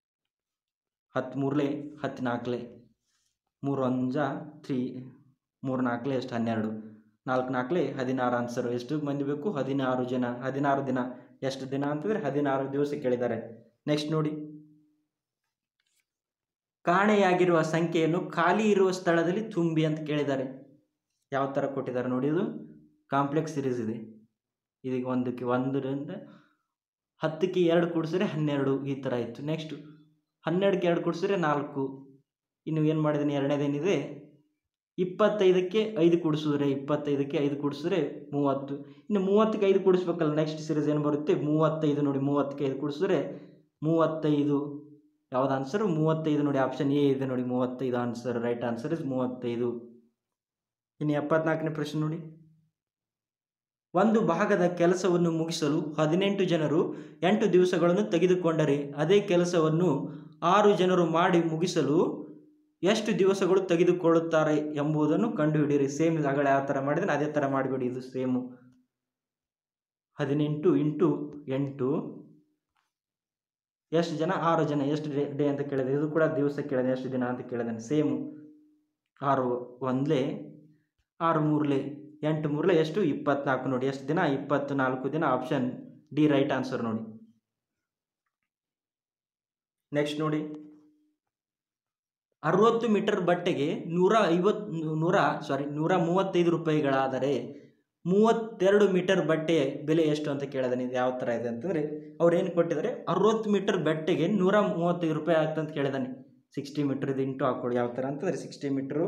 A: ಹತ್ತು ಮೂರಲೆ ಹತ್ತು ನಾಲ್ಕಲೆ ಮೂರು ಒಂಜ ತ್ರೀ ಮೂರು ನಾಲ್ಕಲೆ ಎಷ್ಟು ಹನ್ನೆರಡು ನಾಲ್ಕು ನಾಲ್ಕಲೆ ಹದಿನಾರು ಆನ್ಸರು. ಎಷ್ಟು ಮಂದಿ ಬೇಕು? ಹದಿನಾರು ಜನ. ಹದಿನಾರು ದಿನ. ಎಷ್ಟು ದಿನ ಅಂತಂದರೆ ಹದಿನಾರು ದಿವಸ ಕೇಳಿದ್ದಾರೆ. ನೆಕ್ಸ್ಟ್ ನೋಡಿ, ಕಾಣೆಯಾಗಿರುವ ಸಂಖ್ಯೆಯನ್ನು ಖಾಲಿ ಇರುವ ಸ್ಥಳದಲ್ಲಿ ತುಂಬಿ ಅಂತ ಕೇಳಿದ್ದಾರೆ. ಯಾವ ಥರ ಕೊಟ್ಟಿದ್ದಾರೆ ನೋಡಿ, ಇದು ಕಾಂಪ್ಲೆಕ್ಸ್ ಸಿರೀಸ್ ಇದೆ. ಇದೀಗ ಒಂದಕ್ಕೆ ಒಂದರಿಂದ ಹತ್ತಕ್ಕೆ ಎರಡು ಕೂಡಿಸಿದ್ರೆ ಹನ್ನೆರಡು ಈ ಥರ ಇತ್ತು. ನೆಕ್ಸ್ಟು ಹನ್ನೆರಡಕ್ಕೆ ಎರಡು ಕೂಡಿಸಿದ್ರೆ ನಾಲ್ಕು. ಇನ್ನು ಏನು ಮಾಡಿದ್ದೀನಿ, ಎರಡನೇದೇನಿದೆ ಇಪ್ಪತ್ತೈದಕ್ಕೆ ಐದು ಕೂಡಿಸಿದ್ರೆ ಇಪ್ಪತ್ತೈದಕ್ಕೆ ಐದು ಕೂಡಿಸಿದ್ರೆ ಮೂವತ್ತು. ಇನ್ನು ಮೂವತ್ತಕ್ಕೆ ಐದು ಕೂಡಿಸ್ಬೇಕಲ್ಲ, ನೆಕ್ಸ್ಟ್ ಸೀರೀಸ್ ಏನು ಬರುತ್ತೆ ಮೂವತ್ತೈದು. ನೋಡಿ ಮೂವತ್ತಕ್ಕೆ ಐದು ಕೂಡಿಸಿದ್ರೆ ಮೂವತ್ತೈದು. ಯಾವ್ದು ಆನ್ಸರು? ಮೂವತ್ತೈದು. ನೋಡಿ ಆಪ್ಷನ್ ಎ ಇದೆ ನೋಡಿ, ಮೂವತ್ತೈದು ಆನ್ಸರ್. ರೈಟ್ ಆನ್ಸರ್ ಇಸ್ ಮೂವತ್ತೈದು. ಇನ್ನು ಎಪ್ಪತ್ನಾಲ್ಕನೇ ಪ್ರಶ್ನೆ ನೋಡಿ, ಒಂದು ಭಾಗದ ಕೆಲಸವನ್ನು ಮುಗಿಸಲು ಹದಿನೆಂಟು ಜನರು ಎಂಟು ದಿವಸಗಳನ್ನು ತೆಗೆದುಕೊಂಡರೆ ಅದೇ ಕೆಲಸವನ್ನು ಆರು ಜನರು ಮಾಡಿ ಮುಗಿಸಲು ಎಷ್ಟು ದಿವಸಗಳು ತೆಗೆದುಕೊಳ್ಳುತ್ತಾರೆ ಎಂಬುದನ್ನು ಕಂಡುಹಿಡಿಯಿರಿ. ಸೇಮ್ ಆಗಲೇ ಯಾವ ಥರ ಮಾಡಿದ್ರೆ ಅದೇ ಥರ ಮಾಡಿಬಿಡಿ. ಇದು ಸೇಮು. ಹದಿನೆಂಟು ಇಂಟು ಎಂಟು ಎಷ್ಟು ಜನ? ಆರು ಜನ. ಎಷ್ಟು ಡೇ ಡೇ ಅಂತ ಕೇಳಿದೆ. ಇದು ಕೂಡ ದಿವಸ ಕೇಳಿದೆ, ಎಷ್ಟು ದಿನ ಅಂತ ಕೇಳಿದಾನೆ. ಸೇಮು. ಆರು ಒಂದ್ಲೆ ಆರು ಮೂರಲೆ ಎಂಟು ಮೂರಲೆ ಎಷ್ಟು? ಇಪ್ಪತ್ನಾಲ್ಕು. ನೋಡಿ ಎಷ್ಟು ದಿನ? ಇಪ್ಪತ್ತು ನಾಲ್ಕು ದಿನ. ಆಪ್ಷನ್ ಡಿ ರೈಟ್ ಆನ್ಸರ್ ನೋಡಿ. ನೆಕ್ಸ್ಟ್ ನೋಡಿ, ಅರವತ್ತು ಮೀಟರ್ ಬಟ್ಟೆಗೆ ನೂರ ಐವತ್ತು ನೂರ ಸಾರಿ ನೂರ ಮೂವತ್ತೈದು ರೂಪಾಯಿಗಳಾದರೆ ಮೂವತ್ತೆರಡು ಮೀಟರ್ ಬಟ್ಟೆ ಬೆಲೆ ಎಷ್ಟು ಅಂತ ಕೇಳಿದಾನೆ. ಇದು ಯಾವ ಥರ ಇದೆ ಅಂತಂದರೆ ಅವ್ರು ಏನು ಕೊಟ್ಟಿದ್ದಾರೆ, ಅರವತ್ತು ಮೀಟರ್ ಬಟ್ಟೆಗೆ ನೂರ ಮೂವತ್ತೈದು ರೂಪಾಯಿ ಆಗ್ತಂತ ಕೇಳಿದಾನೆ. ಸಿಕ್ಸ್ಟಿ ಮೀಟರ್ ಇದು ಇಂಟು ಹಾಕೊಳ್ಳಿ. ಯಾವ ಥರ ಅಂತಂದರೆ ಸಿಕ್ಸ್ಟಿ ಮೀಟ್ರು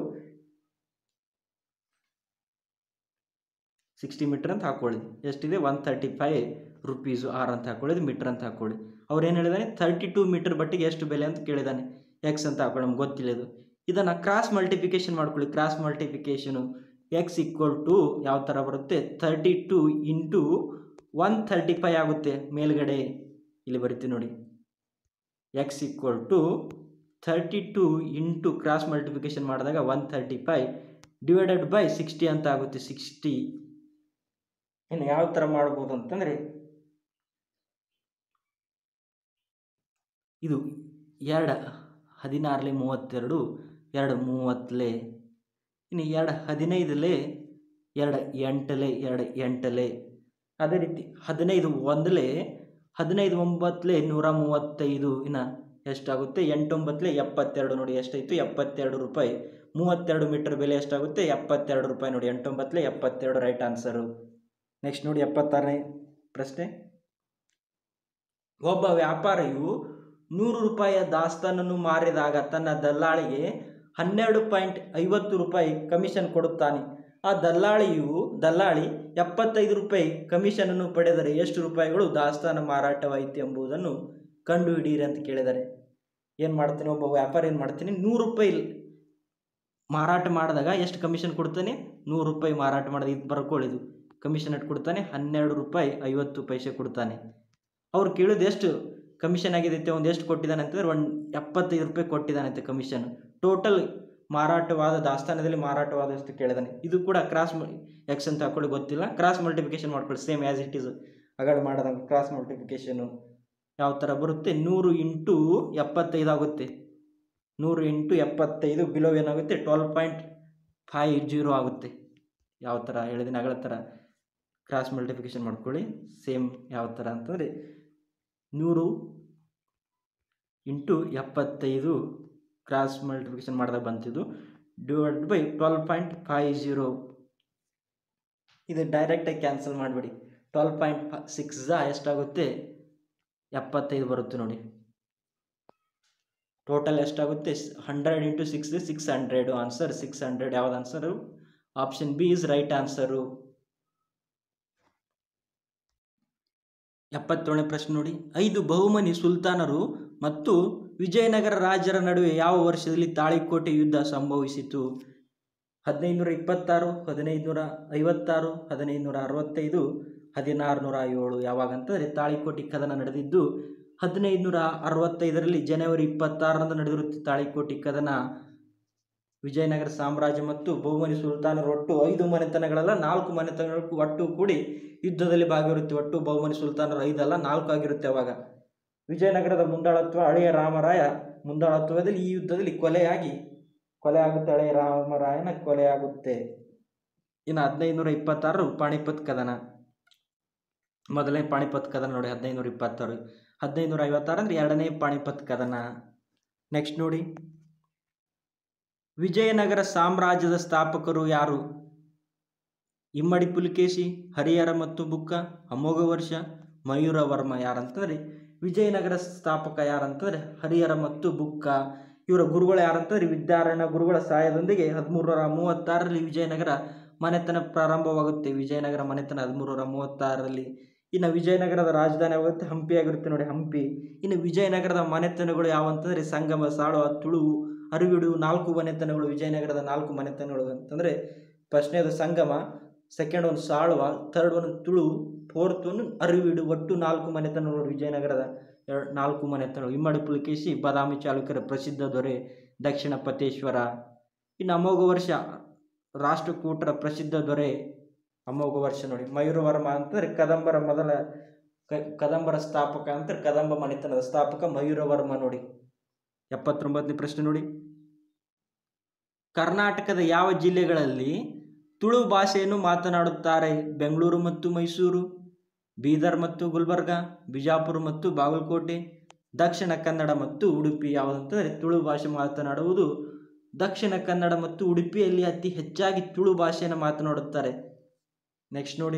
A: ಸಿಕ್ಸ್ಟಿ ಮೀಟರ್ ಅಂತ ಹಾಕೊಳ್ಳಿ. ಎಷ್ಟಿದೆ? One thirty five rupees. R ಅಂತ ಹಾಕೊಳ್ಳಿ, ಮೀಟರ್ ಅಂತ ಹಾಕೊಳ್ಳಿ. ಅವ್ರು ಏನು ಹೇಳಿದಾನೆ, ತರ್ಟಿ ಟೂ ಮೀಟರ್ ಬಟ್ಟೆಗೆ ಎಷ್ಟು ಬೆಲೆ ಅಂತ ಕೇಳಿದಾನೆ. ಎಕ್ಸ್ ಅಂತ ಹಾಕೊಳ್ಳಿ, ನಮ್ಗೆ ಗೊತ್ತಿಲ್ಲ ಇದು. ಇದನ್ನು ಕ್ರಾಸ್ ಮಲ್ಟಿಫಿಕೇಶನ್ ಮಾಡ್ಕೊಳ್ಳಿ. Cross multiplication x equal to ಯಾವ ಥರ ಬರುತ್ತೆ, thirty two into one thirty five ಆಗುತ್ತೆ. ಮೇಲ್ಗಡೆ ಇಲ್ಲಿ ಬರುತ್ತೆ ನೋಡಿ, x equal to thirty two into cross multiplication ಮಾಡಿದಾಗ one thirty five divided by sixty ಅಂತ ಆಗುತ್ತೆ. ಸಿಕ್ಸ್ಟಿ. ಇನ್ನು ಯಾವ ಥರ ಮಾಡ್ಬೋದು ಅಂತಂದರೆ, ಇದು ಎರಡು ಹದಿನಾರಲೆ ಮೂವತ್ತೆರಡು, ಎರಡು ಮೂವತ್ತಲೆ, ಇನ್ನು ಎರಡು ಹದಿನೈದಲೆ, ಎರಡು ಎಂಟಲೆ, ಎರಡು ಎಂಟಲೆ. ಅದೇ ರೀತಿ ಹದಿನೈದು ಒಂದಲೆ, ಹದಿನೈದು ಒಂಬತ್ತಲೆ ನೂರ ಮೂವತ್ತೈದು. ಇನ್ನು ಎಷ್ಟಾಗುತ್ತೆ? ಎಂಟೊಂಬತ್ತಲೆ ಎಪ್ಪತ್ತೆರಡು. ನೋಡಿ ಎಷ್ಟಾಯಿತು? ಎಪ್ಪತ್ತೆರಡು ರೂಪಾಯಿ. ಮೂವತ್ತೆರಡು ಮೀಟರ್ ಬೆಲೆ ಎಷ್ಟಾಗುತ್ತೆ? ಎಪ್ಪತ್ತೆರಡು ರೂಪಾಯಿ. ನೋಡಿ ಎಂಟೊಂಬತ್ತಲೆ ಎಪ್ಪತ್ತೆರಡು ರೈಟ್ ಆನ್ಸರು. ನೆಕ್ಸ್ಟ್ ನೋಡಿ, ಎಪ್ಪತ್ತಾರನೇ ಪ್ರಶ್ನೆ, ಒಬ್ಬ ವ್ಯಾಪಾರಿಯು ನೂರು ರೂಪಾಯಿಯ ದಾಸ್ತಾನನ್ನು ಮಾರಿದಾಗ ತನ್ನ ದಲ್ಲಾಳಿಗೆ ಹನ್ನೆರಡು ಪಾಯಿಂಟ್ ಐವತ್ತು ರೂಪಾಯಿ ಕಮಿಷನ್ ಕೊಡುತ್ತಾನೆ. ಆ ದಲ್ಲಾಳಿಯು ದಲ್ಲಾಳಿ ಎಪ್ಪತ್ತೈದು ರೂಪಾಯಿ ಕಮಿಷನನ್ನು ಪಡೆದರೆ ಎಷ್ಟು ರೂಪಾಯಿಗಳು ದಾಸ್ತಾನು ಮಾರಾಟವಾಯಿತು ಎಂಬುದನ್ನು ಕಂಡುಹಿಡಿಯಿರಿ ಅಂತ ಕೇಳಿದ್ದಾರೆ. ಏನು ಮಾಡ್ತೀನಿ, ಒಬ್ಬ ವ್ಯಾಪಾರಿ ಏನು ಮಾಡ್ತೀನಿ, ನೂರು ರೂಪಾಯಿ ಮಾರಾಟ ಮಾಡಿದಾಗ ಎಷ್ಟು ಕಮಿಷನ್ ಕೊಡ್ತಾನೆ? ನೂರು ರೂಪಾಯಿ ಮಾರಾಟ ಮಾಡಿದ ಇದು ಬರ್ಕೊಳ್ಳಿದು ಕಮಿಷನ್ ಎಷ್ಟು ಕೊಡ್ತಾನೆ? ಹನ್ನೆರಡು ರೂಪಾಯಿ ಐವತ್ತು ಪೈಸೆ ಕೊಡ್ತಾನೆ. ಅವ್ರು ಕೇಳೋದು ಎಷ್ಟು ಕಮಿಷನ್ ಆಗಿದೈತೆ, ಒಂದು ಎಷ್ಟು ಕೊಟ್ಟಿದ್ದಾನೆ ಅಂತಂದರೆ ಒಂದು ಎಪ್ಪತ್ತೈದು ರೂಪಾಯಿ ಕೊಟ್ಟಿದ್ದಾನಂತೆ ಕಮಿಷನ್. ಟೋಟಲ್ ಮಾರಾಟವಾದ ದಾಸ್ತಾನದಲ್ಲಿ ಮಾರಾಟವಾದಷ್ಟು ಕೇಳಿದಾನೆ. ಇದು ಕೂಡ ಕ್ರಾಸ್ ಎಕ್ಸ್ ಅಂತ ಹಾಕೊಳ್ಳಿ, ಗೊತ್ತಿಲ್ಲ. ಕ್ರಾಸ್ ಮಲ್ಟಿಫಿಕೇಶನ್ ಮಾಡ್ಕೊಳ್ಳಿ, ಸೇಮ್ ಆ್ಯಸ್ ಇಟ್ ಈಸ್ ಅಗಡೆ ಮಾಡಿದಾಗ ಕ್ರಾಸ್ ಮಲ್ಟಿಫಿಕೇಶನು ಯಾವ ಥರ ಬರುತ್ತೆ, ನೂರು ಇಂಟು ಎಪ್ಪತ್ತೈದು ಆಗುತ್ತೆ. ನೂರು ಇಂಟು ಎಪ್ಪತ್ತೈದು ಬಿಲೋ ಏನಾಗುತ್ತೆ, ಟ್ವೆಲ್ವ್ ಪಾಯಿಂಟ್ ಫೈವ್ ಜೀರೋ ಆಗುತ್ತೆ. ಯಾವ ಥರ ಹೇಳಿದ್ದೀನಿ ಅಗಳ ಥರ ಕ್ರಾಸ್ ಮಲ್ಟಿಫಿಕೇಶನ್ ಮಾಡ್ಕೊಳ್ಳಿ. ಸೇಮ್ ಯಾವ ಥರ ಅಂತಂದರೆ ನೂರು ಇಂಟು ಎಪ್ಪತ್ತೈದು ಕ್ರಾಸ್ ಮಲ್ಟಿಫಿಕೇಶನ್ ಮಾಡಿದಾಗ ಬಂತಿದ್ದು divide by twelve point five zero. ಇದು ಡೈರೆಕ್ಟಾಗಿ ಕ್ಯಾನ್ಸಲ್ ಮಾಡಿಬಿಡಿ. ಟ್ವೆಲ್ವ್ ಪಾಯಿಂಟ್ ಸಿಕ್ಸ್ ಎಷ್ಟಾಗುತ್ತೆ, ಎಪ್ಪತ್ತೈದು ಬರುತ್ತೆ ನೋಡಿ. ಟೋಟಲ್ ಎಷ್ಟಾಗುತ್ತೆ, hundred into six six hundred. Answer six hundred. ಯಾವ್ದು answer? Option B is right answer. ಎಪ್ಪತ್ತೇಳನೇ ಪ್ರಶ್ನೆ ನೋಡಿ, ಐದು ಬಹುಮನಿ ಸುಲ್ತಾನರು ಮತ್ತು ವಿಜಯನಗರ ರಾಜರ ನಡುವೆ ಯಾವ ವರ್ಷದಲ್ಲಿ ತಾಳಿಕೋಟೆ ಯುದ್ಧ ಸಂಭವಿಸಿತು? ಹದಿನೈದುನೂರ ಇಪ್ಪತ್ತಾರು, ಹದಿನೈದುನೂರ ಐವತ್ತಾರು, ಹದಿನೈದುನೂರ ಅರವತ್ತೈದು, ಹದಿನಾರುನೂರ ಏಳು. ಯಾವಾಗಂತಂದರೆ ತಾಳಿಕೋಟೆ ಕದನ ನಡೆದಿದ್ದು ಹದಿನೈದುನೂರ ಅರವತ್ತೈದರಲ್ಲಿ ಜನವರಿ ಇಪ್ಪತ್ತಾರರಂದು ನಡೆದಿರುತ್ತೆ ತಾಳಿಕೋಟೆ ಕದನ. ವಿಜಯನಗರ ಸಾಮ್ರಾಜ್ಯ ಮತ್ತು ಬಹುಮನಿ ಸುಲ್ತಾನರು ಒಟ್ಟು ಐದು ಮನೆತನಗಳಲ್ಲ, ನಾಲ್ಕು ಮನೆತನಗಳು ಒಟ್ಟು ಕೂಡಿ ಯುದ್ಧದಲ್ಲಿ ಭಾಗಿರುತ್ತೆ. ಒಟ್ಟು ಬಹುಮನಿ ಸುಲ್ತಾನರು ಐದಲ್ಲ ನಾಲ್ಕು ಆಗಿರುತ್ತೆ. ಅವಾಗ ವಿಜಯನಗರದ ಮುಂದಾಳತ್ವ ಹಳೆಯ ರಾಮರಾಯ ಮುಂದಾಳತ್ವದಲ್ಲಿ ಈ ಯುದ್ಧದಲ್ಲಿ ಕೊಲೆಯಾಗಿ ಕೊಲೆ ಆಗುತ್ತೆ, ಹಳೆಯ ರಾಮರಾಯನ ಕೊಲೆಯಾಗುತ್ತೆ. ಇನ್ನು ಹದಿನೈದುನೂರ ಇಪ್ಪತ್ತಾರು ಪಾಣಿಪತ್ ಕದನ, ಮೊದಲನೇ ಪಾಣಿಪತ್ ಕದನ ನೋಡಿ ಹದಿನೈದುನೂರ ಇಪ್ಪತ್ತಾರು. ಹದಿನೈದುನೂರ ಐವತ್ತಾರು ಅಂದರೆ ಎರಡನೇ ಪಾಣಿಪತ್ ಕದನ. ನೆಕ್ಸ್ಟ್ ನೋಡಿ, ವಿಜಯನಗರ ಸಾಮ್ರಾಜ್ಯದ ಸ್ಥಾಪಕರು ಯಾರು? ಇಮ್ಮಡಿ ಪುಲಿಕೇಶಿ, ಹರಿಹರ ಮತ್ತು ಬುಕ್ಕ, ಅಮೋಘ ವರ್ಷ, ಮಯೂರವರ್ಮ. ಯಾರಂತಂದರೆ ವಿಜಯನಗರ ಸ್ಥಾಪಕ ಯಾರಂತಂದರೆ ಹರಿಹರ ಮತ್ತು ಬುಕ್ಕ. ಇವರ ಗುರುಗಳು ಯಾರಂತಂದರೆ ವಿದ್ಯಾರಣ್ಯ ಗುರುಗಳ ಸಹಾಯದೊಂದಿಗೆ ಹದಿಮೂರರ ಮೂವತ್ತಾರರಲ್ಲಿ ವಿಜಯನಗರ ಮನೆತನ ಪ್ರಾರಂಭವಾಗುತ್ತೆ. ವಿಜಯನಗರ ಮನೆತನ ಹದಿಮೂರರ ಮೂವತ್ತಾರರಲ್ಲಿ. ಇನ್ನು ವಿಜಯನಗರದ ರಾಜಧಾನಿ ಆಗುತ್ತೆ ಹಂಪಿ ಆಗಿರುತ್ತೆ ನೋಡಿ, ಹಂಪಿ. ಇನ್ನು ವಿಜಯನಗರದ ಮನೆತನಗಳು ಯಾವಂತಂದರೆ ಸಂಗಮ, ಸಾಳುವ, ತುಳು, ಅರಿವಿಡು, ನಾಲ್ಕು ಮನೆತನಗಳು. ವಿಜಯನಗರದ ನಾಲ್ಕು ಮನೆತನಗಳು ಅಂತಂದರೆ ಫಸ್ಟ್ನೇದು ಸಂಗಮ, ಸೆಕೆಂಡ್ ಒಂದು ಸಾಳುವ, ಥರ್ಡ್ ಒಂದು ತುಳು, ಫೋರ್ತ್ ಒಂದು ಅರಿವಿಡು. ಒಟ್ಟು ನಾಲ್ಕು ಮನೆತನಗಳು ವಿಜಯನಗರದ ಎರಡು ನಾಲ್ಕು ಮನೆತನಗಳು. ಇಮ್ಮಡಿ ಪುಲಿಕೇಶಿ ಬಾದಾಮಿ ಚಾಲುಕ್ಯರ ಪ್ರಸಿದ್ಧ ದೊರೆ, ದಕ್ಷಿಣ ಪತೇಶ್ವರ. ಇನ್ನು ಅಮೋಘ ವರ್ಷ ರಾಷ್ಟ್ರಕೂಟರ ಪ್ರಸಿದ್ಧ ದೊರೆ, ಅಮೋಘ ವರ್ಷ ನೋಡಿ. ಮಯೂರವರ್ಮ ಅಂತಂದರೆ ಕದಂಬರ ಮೊದಲ ಕದಂಬರ ಸ್ಥಾಪಕ ಅಂತಾರೆ, ಕದಂಬ ಮನೆತನದ ಸ್ಥಾಪಕ ಮಯೂರವರ್ಮ ನೋಡಿ. ಎಪ್ಪತ್ತೊಂಬತ್ತನೇ ಪ್ರಶ್ನೆ ನೋಡಿ, ಕರ್ನಾಟಕದ ಯಾವ ಜಿಲ್ಲೆಗಳಲ್ಲಿ ತುಳು ಭಾಷೆಯನ್ನು ಮಾತನಾಡುತ್ತಾರೆ? ಬೆಂಗಳೂರು ಮತ್ತು ಮೈಸೂರು, ಬೀದರ್ ಮತ್ತು ಗುಲ್ಬರ್ಗ, ಬಿಜಾಪುರ ಮತ್ತು ಬಾಗಲಕೋಟೆ, ದಕ್ಷಿಣ ಕನ್ನಡ ಮತ್ತು ಉಡುಪಿ. ಯಾವುದಂತಂದರೆ ತುಳು ಭಾಷೆ ಮಾತನಾಡುವುದು ದಕ್ಷಿಣ ಕನ್ನಡ ಮತ್ತು ಉಡುಪಿಯಲ್ಲಿ ಅತಿ ಹೆಚ್ಚಾಗಿ ತುಳು ಭಾಷೆಯನ್ನು ಮಾತನಾಡುತ್ತಾರೆ. ನೆಕ್ಸ್ಟ್ ನೋಡಿ,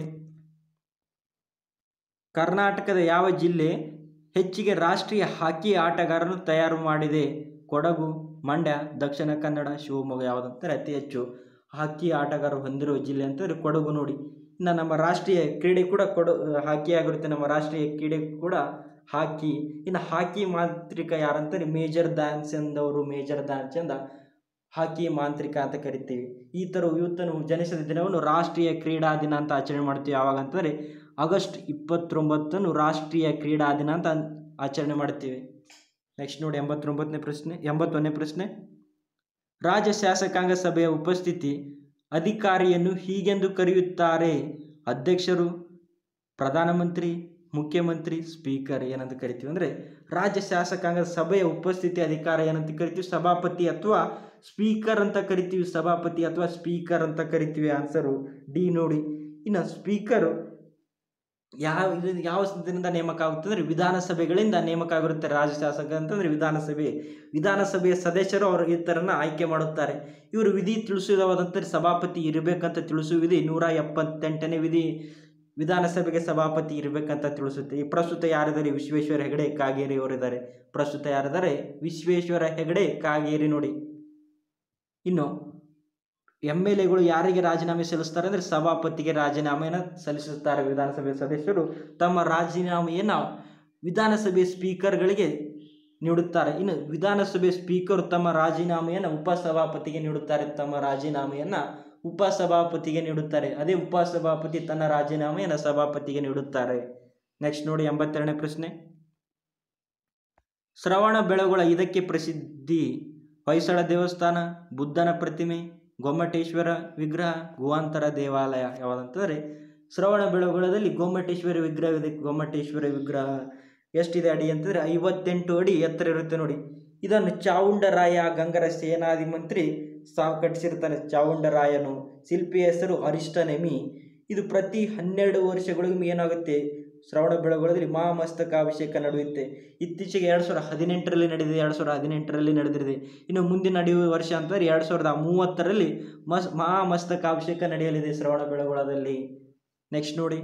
A: ಕರ್ನಾಟಕದ ಯಾವ ಜಿಲ್ಲೆ ಹೆಚ್ಚಿಗೆ ರಾಷ್ಟ್ರೀಯ ಹಾಕಿ ಆಟಗಾರರನ್ನು ತಯಾರು ಮಾಡಿದೆ? ಕೊಡಗು, ಮಂಡ್ಯ, ದಕ್ಷಿಣ ಕನ್ನಡ, ಶಿವಮೊಗ್ಗ. ಯಾವುದಂತಾರೆ ಅತಿ ಹೆಚ್ಚು ಹಾಕಿ ಆಟಗಾರರು ಹೊಂದಿರುವ ಜಿಲ್ಲೆ ಅಂತಂದರೆ ಕೊಡಗು ನೋಡಿ. ಇನ್ನು ನಮ್ಮ ರಾಷ್ಟ್ರೀಯ ಕ್ರೀಡೆ ಕೂಡ ಕೊಡ ಹಾಕಿ ಆಗಿರುತ್ತೆ. ನಮ್ಮ ರಾಷ್ಟ್ರೀಯ ಕ್ರೀಡೆ ಕೂಡ ಹಾಕಿ. ಇನ್ನು ಹಾಕಿ ಮಾಂತ್ರಿಕ ಯಾರಂತಾರೆ? ಮೇಜರ್ ಧ್ಯಾನ್ ಚಂದ್ ಅವರು. ಮೇಜರ್ ಧ್ಯಾನ್ ಚಂದ್ ಹಾಕಿ ಮಾಂತ್ರಿಕ ಅಂತ ಕರಿತೀವಿ. ಈ ಥರ ಇವತ್ತನ್ನು ಜನಿಸಿದ ದಿನವನ್ನು ರಾಷ್ಟ್ರೀಯ ಕ್ರೀಡಾ ದಿನ ಅಂತ ಆಚರಣೆ ಮಾಡ್ತೀವಿ. ಯಾವಾಗ ಅಂತಂದರೆ ಆಗಸ್ಟ್ ಇಪ್ಪತ್ತೊಂಬತ್ತನ್ನು ರಾಷ್ಟ್ರೀಯ ಕ್ರೀಡಾ ದಿನ ಅಂತ ಆಚರಣೆ ಮಾಡ್ತೀವಿ. ನೆಕ್ಸ್ಟ್ ನೋಡಿ, ಎಂಬತ್ತೊಂಬತ್ತನೇ ಪ್ರಶ್ನೆ ಎಂಬತ್ತೊಂದನೇ ಪ್ರಶ್ನೆ ರಾಜ್ಯ ಶಾಸಕಾಂಗ ಸಭೆಯ ಉಪಸ್ಥಿತಿ ಅಧಿಕಾರಿಯನ್ನು ಹೀಗೆಂದು ಕರೆಯುತ್ತಾರೆ? ಅಧ್ಯಕ್ಷರು, ಪ್ರಧಾನಮಂತ್ರಿ, ಮುಖ್ಯಮಂತ್ರಿ, ಸ್ಪೀಕರ್. ಏನಂತ ಕರಿತೀವಿ ಅಂದರೆ ರಾಜ್ಯ ಶಾಸಕಾಂಗ ಸಭೆಯ ಉಪಸ್ಥಿತಿ ಅಧಿಕಾರ ಏನಂತ ಕರಿತೀವಿ? ಸಭಾಪತಿ ಅಥವಾ ಸ್ಪೀಕರ್ ಅಂತ ಕರಿತೀವಿ. ಸಭಾಪತಿ ಅಥವಾ ಸ್ಪೀಕರ್ ಅಂತ ಕರಿತೀವಿ. ಆನ್ಸರು ಡಿ ನೋಡಿ. ಇನ್ನು ಸ್ಪೀಕರು ಯಾವ ಯಾವ ದಿನದಿಂದ ನೇಮಕ ಆಗುತ್ತೆ ಅಂದರೆ ವಿಧಾನಸಭೆಗಳಿಂದ ನೇಮಕ ಆಗಿರುತ್ತೆ. ರಾಜ್ಯ ಶಾಸಕ ಅಂತಂದರೆ ವಿಧಾನಸಭೆ. ವಿಧಾನಸಭೆಯ ಸದಸ್ಯರು ಅವರು ಈ ಥರನ ಆಯ್ಕೆ ಮಾಡುತ್ತಾರೆ. ಇವರು ವಿಧಿ ತಿಳಿಸುವುದಾದಂಥ ಸಭಾಪತಿ ಇರಬೇಕಂತ ತಿಳಿಸುವ ವಿಧಿ ನೂರ ಎಪ್ಪತ್ತೆಂಟನೇ ವಿಧಿ ವಿಧಾನಸಭೆಗೆ ಸಭಾಪತಿ ಇರಬೇಕಂತ ತಿಳಿಸುತ್ತೆ. ಈ ಪ್ರಸ್ತುತ ಯಾರಿದ್ದಾರೆ? ವಿಶ್ವೇಶ್ವರ ಹೆಗಡೆ ಕಾಗೇರಿ ಅವರಿದ್ದಾರೆ. ಪ್ರಸ್ತುತ ಯಾರಿದ್ದಾರೆ? ವಿಶ್ವೇಶ್ವರ ಹೆಗಡೆ ಕಾಗೇರಿ ನೋಡಿ. ಇನ್ನು ಎಮ್ ಎಲ್ ಎಗಳು ಯಾರಿಗೆ ರಾಜೀನಾಮೆ ಸಲ್ಲಿಸ್ತಾರೆ ಅಂದರೆ ಸಭಾಪತಿಗೆ ರಾಜೀನಾಮೆಯನ್ನು ಸಲ್ಲಿಸುತ್ತಾರೆ. ವಿಧಾನಸಭೆ ಸದಸ್ಯರು ತಮ್ಮ ರಾಜೀನಾಮೆಯನ್ನು ವಿಧಾನಸಭೆ ಸ್ಪೀಕರ್ಗಳಿಗೆ ನೀಡುತ್ತಾರೆ. ಇನ್ನು ವಿಧಾನಸಭೆ ಸ್ಪೀಕರ್ ತಮ್ಮ ರಾಜೀನಾಮೆಯನ್ನು ಉಪಸಭಾಪತಿಗೆ ನೀಡುತ್ತಾರೆ. ತಮ್ಮ ರಾಜೀನಾಮೆಯನ್ನು ಉಪಸಭಾಪತಿಗೆ ನೀಡುತ್ತಾರೆ. ಅದೇ ಉಪಸಭಾಪತಿ ತನ್ನ ರಾಜೀನಾಮೆಯನ್ನು ಸಭಾಪತಿಗೆ ನೀಡುತ್ತಾರೆ. ನೆಕ್ಸ್ಟ್ ನೋಡಿ, ಎಂಬತ್ತೆರಡನೇ ಪ್ರಶ್ನೆ ಶ್ರವಣ ಬೆಳಗೊಳ ಇದಕ್ಕೆ ಪ್ರಸಿದ್ಧಿ? ಹೊಯ್ಸಳ ದೇವಸ್ಥಾನ, ಬುದ್ಧನ ಪ್ರತಿಮೆ, ಗೊಮ್ಮಟೇಶ್ವರ ವಿಗ್ರಹ, ಗುಹಾಂತರ ದೇವಾಲಯ. ಯಾವುದಂತಂದರೆ ಶ್ರವಣ ಬೆಳಗೊಳದಲ್ಲಿ ಗೊಮ್ಮಟೇಶ್ವರ ವಿಗ್ರಹವಿದೆ. ಗೊಮ್ಮಟೇಶ್ವರ ವಿಗ್ರಹ ಎಷ್ಟಿದೆ ಅಡಿ ಅಂತಂದರೆ ಐವತ್ತೆಂಟು ಅಡಿ ಎತ್ತರ ಇರುತ್ತೆ ನೋಡಿ. ಇದನ್ನು ಚಾವುಂಡರಾಯ ಗಂಗರ ಸೇನಾಧಿ ಮಂತ್ರಿ ಸಾ ಕಟ್ಟಿಸಿರ್ತಾನೆ. ಚಾವುಂಡರಾಯನು. ಶಿಲ್ಪಿ ಹೆಸರು ಅರಿಷ್ಟನೆಮಿ. ಇದು ಪ್ರತಿ ಹನ್ನೆರಡು ವರ್ಷಗಳಿಗೂ ಏನಾಗುತ್ತೆ? ಶ್ರವಣ ಬೆಳಗೊಳದಲ್ಲಿ ಮಹಾಮಸ್ತಕಾಭಿಷೇಕ ನಡೆಯುತ್ತೆ. ಇತ್ತೀಚೆಗೆ ಎರಡು ಸಾವಿರದ ಹದಿನೆಂಟರಲ್ಲಿ ನಡೆದಿದೆ. ಎರಡು ಸಾವಿರದ ಹದಿನೆಂಟರಲ್ಲಿ ನಡೆದಿದೆ. ಇನ್ನು ಮುಂದೆ ನಡೆಯುವ ವರ್ಷ ಅಂತಂದರೆ ಎರಡು ಸಾವಿರದ ಮೂವತ್ತರಲ್ಲಿ ಮಸ್ ಮಹಾಮಸ್ತಕಾಭಿಷೇಕ ನಡೆಯಲಿದೆ ಶ್ರವಣ ಬೆಳಗೊಳದಲ್ಲಿ. ನೆಕ್ಸ್ಟ್ ನೋಡಿ,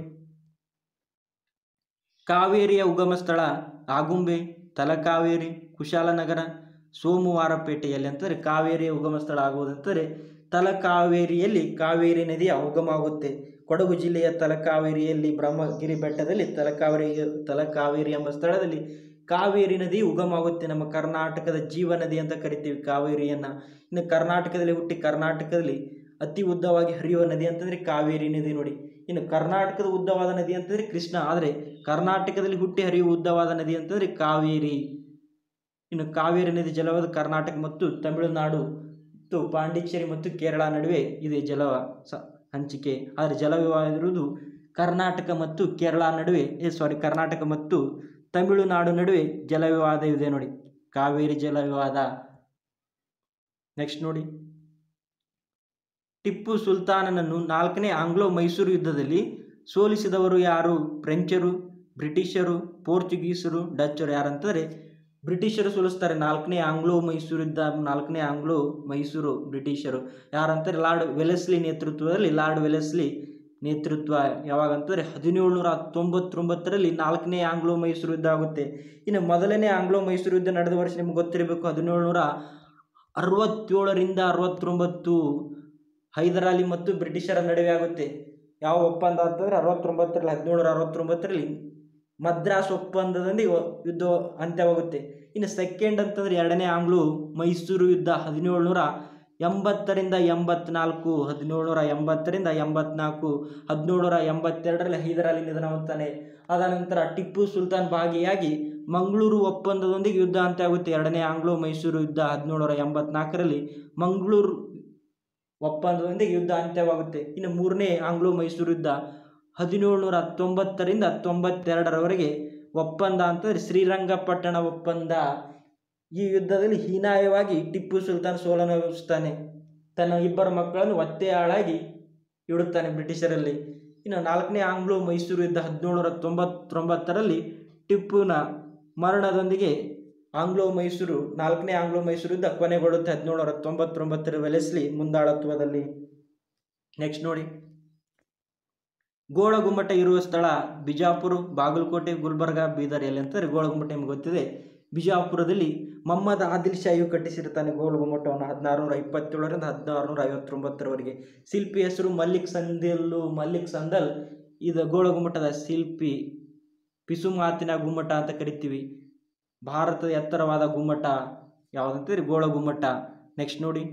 A: ಕಾವೇರಿಯ ಉಗಮ ಸ್ಥಳ ಆಗುಂಬೆ, ತಲಕಾವೇರಿ, ಕುಶಾಲನಗರ, ಸೋಮವಾರಪೇಟೆಯಲ್ಲಿ ಅಂತಂದರೆ ಕಾವೇರಿಯ ಉಗಮ ಸ್ಥಳ ಆಗುವುದಂತಂದರೆ ತಲಕಾವೇರಿಯಲ್ಲಿ ಕಾವೇರಿ ನದಿಯ ಉಗಮ ಆಗುತ್ತೆ. ಕೊಡಗು ಜಿಲ್ಲೆಯ ತಲಕಾವೇರಿಯಲ್ಲಿ ಬ್ರಹ್ಮಗಿರಿ ಬೆಟ್ಟದಲ್ಲಿ ತಲಕಾವೇರಿ ತಲಕಾವೇರಿ ಎಂಬ ಸ್ಥಳದಲ್ಲಿ ಕಾವೇರಿ ನದಿ ಉಗಮ ಆಗುತ್ತೆ. ನಮ್ಮ ಕರ್ನಾಟಕದ ಜೀವ ನದಿ ಅಂತ ಕರಿತೀವಿ ಕಾವೇರಿಯನ್ನು. ಇನ್ನು ಕರ್ನಾಟಕದಲ್ಲಿ ಹುಟ್ಟಿ ಕರ್ನಾಟಕದಲ್ಲಿ ಅತಿ ಉದ್ದವಾಗಿ ಹರಿಯುವ ನದಿ ಅಂತಂದರೆ ಕಾವೇರಿ ನದಿ ನೋಡಿ. ಇನ್ನು ಕರ್ನಾಟಕದ ಉದ್ದವಾದ ನದಿ ಅಂತಂದರೆ ಕೃಷ್ಣ. ಆದರೆ ಕರ್ನಾಟಕದಲ್ಲಿ ಹುಟ್ಟಿ ಹರಿಯುವ ಉದ್ದವಾದ ನದಿ ಅಂತಂದರೆ ಕಾವೇರಿ. ಇನ್ನು ಕಾವೇರಿ ನದಿ ಜಲವಾದ ಕರ್ನಾಟಕ ಮತ್ತು ತಮಿಳುನಾಡು ಮತ್ತು ಪಾಂಡಿಚೇರಿ ಮತ್ತು ಕೇರಳ ನಡುವೆ ಇದೆ ಜಲ ಸ ಹಂಚಿಕೆ. ಆದರೆ ಜಲವಿವಾದ ಇರುವುದು ಕರ್ನಾಟಕ ಮತ್ತು ಕೇರಳ ನಡುವೆ ಸಾರಿ ಕರ್ನಾಟಕ ಮತ್ತು ತಮಿಳುನಾಡು ನಡುವೆ ಜಲವಿವಾದ ಇದೆ ನೋಡಿ. ಕಾವೇರಿ ಜಲ ವಿವಾದ. ನೆಕ್ಸ್ಟ್ ನೋಡಿ, ಟಿಪ್ಪು ಸುಲ್ತಾನನನ್ನು ನಾಲ್ಕನೇ ಆಂಗ್ಲೋ ಮೈಸೂರು ಯುದ್ಧದಲ್ಲಿ ಸೋಲಿಸಿದವರು ಯಾರು? ಫ್ರೆಂಚರು, ಬ್ರಿಟಿಷರು, ಪೋರ್ಚುಗೀಸರು, ಡಚ್ಚರು. ಯಾರಂತಂದರೆ ಬ್ರಿಟಿಷರು ಸೋಲಿಸ್ತಾರೆ. ನಾಲ್ಕನೇ ಆಂಗ್ಲೋ ಮೈಸೂರು ಯುದ್ಧ, ನಾಲ್ಕನೇ ಆಂಗ್ಲೋ ಮೈಸೂರು ಬ್ರಿಟಿಷರು. ಯಾರಂತಾರೆ? ಲಾರ್ಡ್ ವೆಲೆಸ್ಲಿ ನೇತೃತ್ವದಲ್ಲಿ, ಲಾರ್ಡ್ ವೆಲೆಸ್ಲಿ ನೇತೃತ್ವ. ಯಾವಾಗಂತಂದರೆ ಹದಿನೇಳುನೂರ ತೊಂಬತ್ತೊಂಬತ್ತರಲ್ಲಿ ನಾಲ್ಕನೇ ಆಂಗ್ಲೋ ಮೈಸೂರು ಯುದ್ಧ ಆಗುತ್ತೆ. ಇನ್ನು ಮೊದಲನೇ ಆಂಗ್ಲೋ ಮೈಸೂರು ಯುದ್ಧ ನಡೆದ ವರ್ಷ ನಿಮ್ಗೆ ಗೊತ್ತಿರಬೇಕು, ಹದಿನೇಳುನೂರ ಅರವತ್ತೇಳರಿಂದ ಅರವತ್ತೊಂಬತ್ತು ಹೈದರಾಲಿ ಮತ್ತು ಬ್ರಿಟಿಷರ ನಡುವೆ ಆಗುತ್ತೆ. ಯಾವ ಒಪ್ಪಂದ ಅಂತಂದರೆ ಅರವತ್ತೊಂಬತ್ತರಲ್ಲಿ ಹದಿನೇಳುನೂರ ಅರವತ್ತೊಂಬತ್ತರಲ್ಲಿ ಮದ್ರಾಸ್ ಒಪ್ಪಂದದೊಂದಿಗೆ ಯುದ್ಧ ಅಂತ್ಯವಾಗುತ್ತೆ. ಇನ್ನು ಸೆಕೆಂಡ್ ಅಂತಂದರೆ ಎರಡನೇ ಆಂಗ್ಲೋ ಮೈಸೂರು ಯುದ್ಧ ಹದಿನೇಳುನೂರ ಎಂಬತ್ತರಿಂದ ಎಂಬತ್ನಾಲ್ಕು ಹದಿನೇಳುನೂರ ಎಂಬತ್ತರಿಂದ ಎಂಬತ್ನಾಲ್ಕು ಹದಿನೇಳುನೂರ ಎಂಬತ್ತೆರಡರಲ್ಲಿ ಹೈದರಾಲಿ ನಿಧನ ಹೊಂದ್ತಾನೆ. ಅದಾನಂತರ ಟಿಪ್ಪು ಸುಲ್ತಾನ್ ಭಾಗಿಯಾಗಿ ಮಂಗಳೂರು ಒಪ್ಪಂದದೊಂದಿಗೆ ಯುದ್ಧ ಅಂತ್ಯ ಆಗುತ್ತೆ. ಎರಡನೇ ಆಂಗ್ಲೋ ಮೈಸೂರು ಯುದ್ಧ ಹದಿನೇಳುನೂರ ಎಂಬತ್ನಾಲ್ಕರಲ್ಲಿ ಮಂಗಳೂರು ಒಪ್ಪಂದದೊಂದಿಗೆ ಯುದ್ಧ ಅಂತ್ಯವಾಗುತ್ತೆ. ಇನ್ನು ಮೂರನೇ ಆಂಗ್ಲೋ ಮೈಸೂರು ಯುದ್ಧ ಹದಿನೇಳುನೂರ ತೊಂಬತ್ತರಿಂದ ತೊಂಬತ್ತೆರಡರವರೆಗೆ ಒಪ್ಪಂದ ಅಂತಂದರೆ ಶ್ರೀರಂಗಪಟ್ಟಣ ಒಪ್ಪಂದ. ಈ ಯುದ್ಧದಲ್ಲಿ ಹೀನಾಯವಾಗಿ ಟಿಪ್ಪು ಸುಲ್ತಾನ್ ಸೋಲನುಭವಿಸ್ತಾನೆ. ತನ್ನ ಇಬ್ಬರು ಮಕ್ಕಳನ್ನು ಒತ್ತೆಯಾಳಾಗಿ ಇಡುತ್ತಾನೆ ಬ್ರಿಟಿಷರಲ್ಲಿ. ಇನ್ನು ನಾಲ್ಕನೇ ಆಂಗ್ಲೋ ಮೈಸೂರು ಯುದ್ಧ ಹದಿನೇಳುನೂರ ತೊಂಬತ್ತೊಂಬತ್ತರಲ್ಲಿ ಟಿಪ್ಪುನ ಮರಣದೊಂದಿಗೆ ಆಂಗ್ಲೋ ಮೈಸೂರು ನಾಲ್ಕನೇ ಆಂಗ್ಲೋ ಮೈಸೂರು ಯುದ್ಧ ಕೊನೆಗೊಳ್ಳುತ್ತೆ ಹದಿನೇಳುನೂರ ತೊಂಬತ್ತೊಂಬತ್ತರ ವೆಲೆಸ್ಲಿ ಮುಂದಾಳತ್ವದಲ್ಲಿ. ನೆಕ್ಸ್ಟ್ ನೋಡಿ, ಗೋಳಗುಮ್ಮಟ ಇರುವ ಸ್ಥಳ ಬಿಜಾಪುರ, ಬಾಗಲಕೋಟೆ, ಗುಲ್ಬರ್ಗ, ಬೀದರ್. ಎಲ್ಲಿ ಅಂತಂದರೆ ಗೋಳಗುಮ್ಮಟ ನಿಮ್ಗೆ ಗೊತ್ತಿದೆ, ಬಿಜಾಪುರದಲ್ಲಿ ಮೊಹಮ್ಮದ್ ಆದಿಲ್ ಶಾಹಿಯು ಕಟ್ಟಿಸಿರ್ತಾನೆ ಗೋಳಗುಮ್ಮಟವನ್ನು ಹದಿನಾರುನೂರ ಇಪ್ಪತ್ತೇಳರಿಂದ ಹದಿನಾರುನೂರ ಐವತ್ತೊಂಬತ್ತರವರೆಗೆ. ಶಿಲ್ಪಿ ಹೆಸರು ಮಲ್ಲಿಕ್ ಸಂದೆಲ್ಲು ಮಲ್ಲಿಕ್ ಸಂದಲ್. ಇದು ಗೋಳಗುಮ್ಮಟದ ಶಿಲ್ಪಿ. ಪಿಸುಮಾತಿನ ಗುಮ್ಮಟ ಅಂತ ಕರಿತೀವಿ. ಭಾರತದ ಎತ್ತರವಾದ ಗುಮ್ಮಟ ಯಾವುದಂತಂದರೆ ಗೋಳಗುಮ್ಮಟ. ನೆಕ್ಸ್ಟ್ ನೋಡಿ,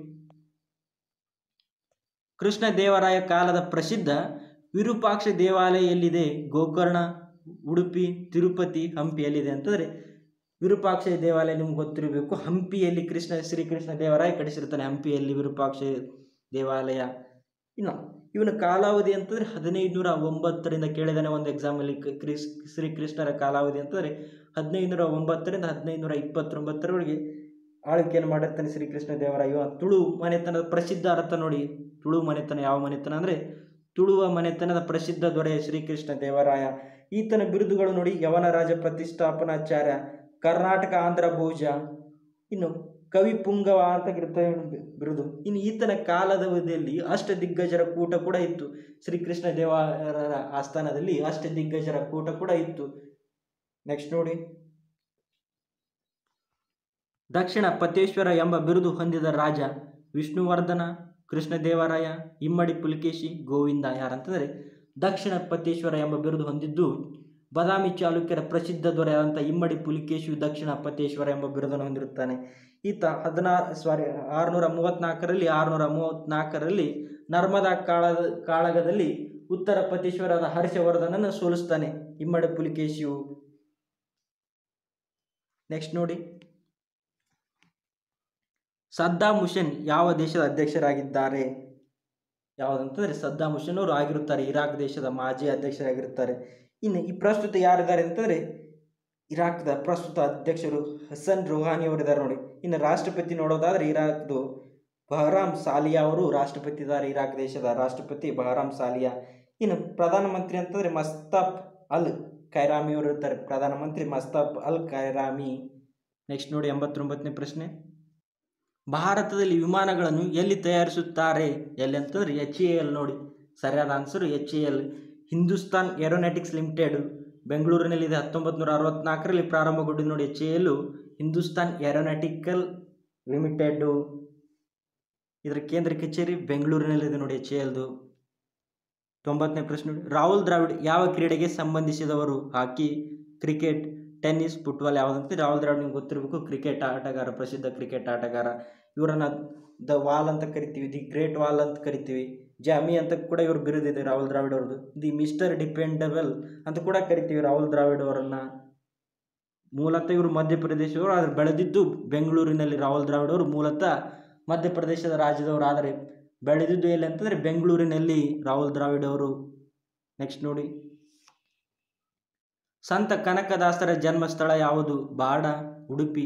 A: ಕೃಷ್ಣ ದೇವರಾಯ ಕಾಲದ ಪ್ರಸಿದ್ಧ ವಿರೂಪಾಕ್ಷ ದೇವಾಲಯ ಎಲ್ಲಿದೆ? ಗೋಕರ್ಣ, ಉಡುಪಿ, ತಿರುಪತಿ, ಹಂಪಿ. ಎಲ್ಲಿದೆ ಅಂತಂದರೆ ವಿರೂಪಾಕ್ಷ ದೇವಾಲಯ ನಿಮ್ಗೆ ಗೊತ್ತಿರಬೇಕು, ಹಂಪಿಯಲ್ಲಿ ಕೃಷ್ಣ ಶ್ರೀಕೃಷ್ಣ ದೇವರಾಯ ಕಟ್ಟಿಸಿರ್ತಾನೆ. ಹಂಪಿಯಲ್ಲಿ ವಿರೂಪಾಕ್ಷ ದೇವಾಲಯ. ಇನ್ನು ಇವನ ಕಾಲಾವಧಿ ಅಂತಂದರೆ ಹದಿನೈದು ನೂರ ಒಂಬತ್ತರಿಂದ ಕೇಳಿದಾನೆ ಒಂದು ಎಕ್ಸಾಮಲ್ಲಿ. ಕ್ರಿಸ್ ಶ್ರೀಕೃಷ್ಣರ ಕಾಲಾವಧಿ ಅಂತಂದರೆ ಹದಿನೈದು ನೂರ ಒಂಬತ್ತರಿಂದ ಹದಿನೈದು ನೂರ ಇಪ್ಪತ್ತೊಂಬತ್ತರವರೆಗೆ ಆಳ್ವಿಕೆಯನ್ನು ಮಾಡಿರ್ತಾನೆ ಶ್ರೀಕೃಷ್ಣ ದೇವರಾಯ. ತುಳು ಮನೆತನದ ಪ್ರಸಿದ್ಧ ಅರ್ಥ ನೋಡಿ, ತುಳು ಮನೆತನ ಯಾವ ಮನೆತನ ಅಂದರೆ ತುಳುವ ಮನೆತನದ ಪ್ರಸಿದ್ಧ ದೊರೆ ಶ್ರೀಕೃಷ್ಣ ದೇವರಾಯ. ಈತನ ಬಿರುದುಗಳು ನೋಡಿ, ಯವನ ರಾಜ ಪ್ರತಿಷ್ಠಾಪನಾಚಾರ್ಯ, ಕರ್ನಾಟಕ ಆಂಧ್ರ ಭೋಜ, ಇನ್ನು ಕವಿ ಪುಂಗವ ಅಂತ ಇರ್ತವೆ ಬಿರುದು. ಇನ್ನು ಈತನ ಕಾಲದ ಅವಧಿಯಲ್ಲಿ ಅಷ್ಟ ದಿಗ್ಗಜರ ಕೂಟ ಕೂಡ ಇತ್ತು. ಶ್ರೀಕೃಷ್ಣ ದೇವರಾಯರ ಆಸ್ಥಾನದಲ್ಲಿ ಅಷ್ಟ ದಿಗ್ಗಜರ ಕೂಟ ಕೂಡ ಇತ್ತು. ನೆಕ್ಸ್ಟ್ ನೋಡಿ, ದಕ್ಷಿಣ ಪತೇಶ್ವರ ಎಂಬ ಬಿರುದು ಹೊಂದಿದ ರಾಜ ವಿಷ್ಣುವರ್ಧನ, ಕೃಷ್ಣದೇವರಾಯ, ಇಮ್ಮಡಿ ಪುಲಿಕೇಶಿ, ಗೋವಿಂದ. ಯಾರಂತಂದರೆ ದಕ್ಷಿಣ ಪತೇಶ್ವರ ಎಂಬ ಬಿರುದು ಹೊಂದಿದ್ದು ಬಾದಾಮಿ ಚಾಲುಕ್ಯರ ಪ್ರಸಿದ್ಧ ದೊರೆಯಾದಂಥ ಇಮ್ಮಡಿ ಪುಲಿಕೇಶಿಯು ದಕ್ಷಿಣ ಪತೇಶ್ವರ ಎಂಬ ಬಿರುದನ್ನು ಹೊಂದಿರುತ್ತಾನೆ. ಈತ ಹದಿನಾರು ಸಾರಿ ಆರುನೂರ ಮೂವತ್ತ್ನಾಲ್ಕರಲ್ಲಿ ಆರುನೂರ ಮೂವತ್ತ್ನಾಲ್ಕರಲ್ಲಿ ನರ್ಮದಾ ಕಾಳದ ಕಾಳಗದಲ್ಲಿ ಉತ್ತರ ಪತೇಶ್ವರದ ಹರ್ಷವರ್ಧನನ್ನು ಸೋಲಿಸ್ತಾನೆ ಇಮ್ಮಡಿ ಪುಲಿಕೇಶಿಯು. ನೆಕ್ಸ್ಟ್ ನೋಡಿ, ಸದ್ದಾಮ್ ಹುಸೇನ್ ಯಾವ ದೇಶದ ಅಧ್ಯಕ್ಷರಾಗಿದ್ದಾರೆ? ಯಾವುದಂತಂದರೆ ಸದ್ದಾಮ್ ಹುಸೇನ್ ಅವರು ಆಗಿರುತ್ತಾರೆ ಇರಾಕ್ ದೇಶದ ಮಾಜಿ ಅಧ್ಯಕ್ಷರಾಗಿರುತ್ತಾರೆ. ಇನ್ನು ಈ ಪ್ರಸ್ತುತ ಯಾರಿದ್ದಾರೆ ಅಂತಂದರೆ ಇರಾಕ್ದ ಪ್ರಸ್ತುತ ಅಧ್ಯಕ್ಷರು ಹಸನ್ ರೋಹಾನಿ ಅವರಿದ್ದಾರೆ ನೋಡಿ. ಇನ್ನು ರಾಷ್ಟ್ರಪತಿ ನೋಡೋದಾದರೆ ಇರಾಕ್ದು ಬಹರಾಮ್ ಸಾಲಿಯಾ ಅವರು ರಾಷ್ಟ್ರಪತಿ ಇದ್ದಾರೆ. ಇರಾಕ್ ದೇಶದ ರಾಷ್ಟ್ರಪತಿ ಬಹರಾಮ್ ಸಾಲಿಯಾ. ಇನ್ನು ಪ್ರಧಾನಮಂತ್ರಿ ಅಂತಂದರೆ ಮಸ್ತಫ್ ಅಲ್ ಖೈರಾಮಿ ಅವರು ಇರ್ತಾರೆ. ಪ್ರಧಾನಮಂತ್ರಿ ಮಸ್ತಫ್ ಅಲ್ ಖೈರಾಮಿ. ನೆಕ್ಸ್ಟ್ ನೋಡಿ, ಎಂಬತ್ತೊಂಬತ್ತನೇ ಪ್ರಶ್ನೆ, ಭಾರತದಲ್ಲಿ ವಿಮಾನಗಳನ್ನು ಎಲ್ಲಿ ತಯಾರಿಸುತ್ತಾರೆ? ಎಲ್ಲಿ ಅಂತಂದರೆ ಎಚ್ ಎ ಎಲ್ ನೋಡಿ. ಸರಿಯಾದ answer H A L, Hindustan Aeronautics Limited ಬೆಂಗಳೂರಿನಲ್ಲಿದೆ. ಹತ್ತೊಂಬತ್ತು ನೂರ ಅರವತ್ತ್ನಾಲ್ಕರಲ್ಲಿ ಪ್ರಾರಂಭಗೊಂಡಿದ್ದು ನೋಡಿ H A L, Hindustan Aeronautical Limited. ಇದರ ಕೇಂದ್ರ ಕಚೇರಿ ಬೆಂಗಳೂರಿನಲ್ಲಿದೆ ನೋಡಿ ಎಚ್ ಎ ಎಲ್ದು. ತೊಂಬತ್ತನೇ ಪ್ರಶ್ನೆ, ರಾಹುಲ್ ದ್ರಾವಿಡ್ ಯಾವ ಕ್ರೀಡೆಗೆ ಸಂಬಂಧಿಸಿದವರು? Hockey, cricket, tennis, football. ಯಾವುದಂತೆ ರಾಹುಲ್ ದ್ರಾವಿಡ್ ನಿಮ್ಗೆ ಗೊತ್ತಿರಬೇಕು, ಕ್ರಿಕೆಟ್ ಆಟಗಾರ, ಪ್ರಸಿದ್ಧ ಕ್ರಿಕೆಟ್ ಆಟಗಾರ. ಇವರನ್ನು ದ ವಾಲ್ ಅಂತ ಕರಿತೀವಿ, ದಿ ಗ್ರೇಟ್ ವಾಲ್ ಅಂತ ಕರಿತೀವಿ. ಜಾಮಿ ಅಂತ ಕೂಡ ಇವರು ಬಿರುದಿದೆ ರಾಹುಲ್ ದ್ರಾವಿಡ್ ಅವ್ರದ್ದು. ದಿ ಮಿಸ್ಟರ್ ಡಿಪೆಂಡಬಲ್ ಅಂತ ಕೂಡ ಕರಿತೀವಿ ರಾಹುಲ್ ದ್ರಾವಿಡ್ ಅವರನ್ನು. ಮೂಲತಃ ಇವರು ಮಧ್ಯಪ್ರದೇಶದವರು, ಆದರೆ ಬೆಳೆದಿದ್ದು ಬೆಂಗಳೂರಿನಲ್ಲಿ. ರಾಹುಲ್ ದ್ರಾವಿಡ್ ಅವರು ಮೂಲತಃ ಮಧ್ಯಪ್ರದೇಶದ ರಾಜ್ಯದವರು, ಆದರೆ ಬೆಳೆದಿದ್ದು ಎಲ್ಲಿ ಅಂತಂದರೆ ಬೆಂಗಳೂರಿನಲ್ಲಿ ರಾಹುಲ್ ದ್ರಾವಿಡ್ ಅವರು. ನೆಕ್ಸ್ಟ್ ನೋಡಿ, ಸಂತ ಕನಕದಾಸರ ಜನ್ಮಸ್ಥಳ ಯಾವುದು? ಬಾಡ, ಉಡುಪಿ,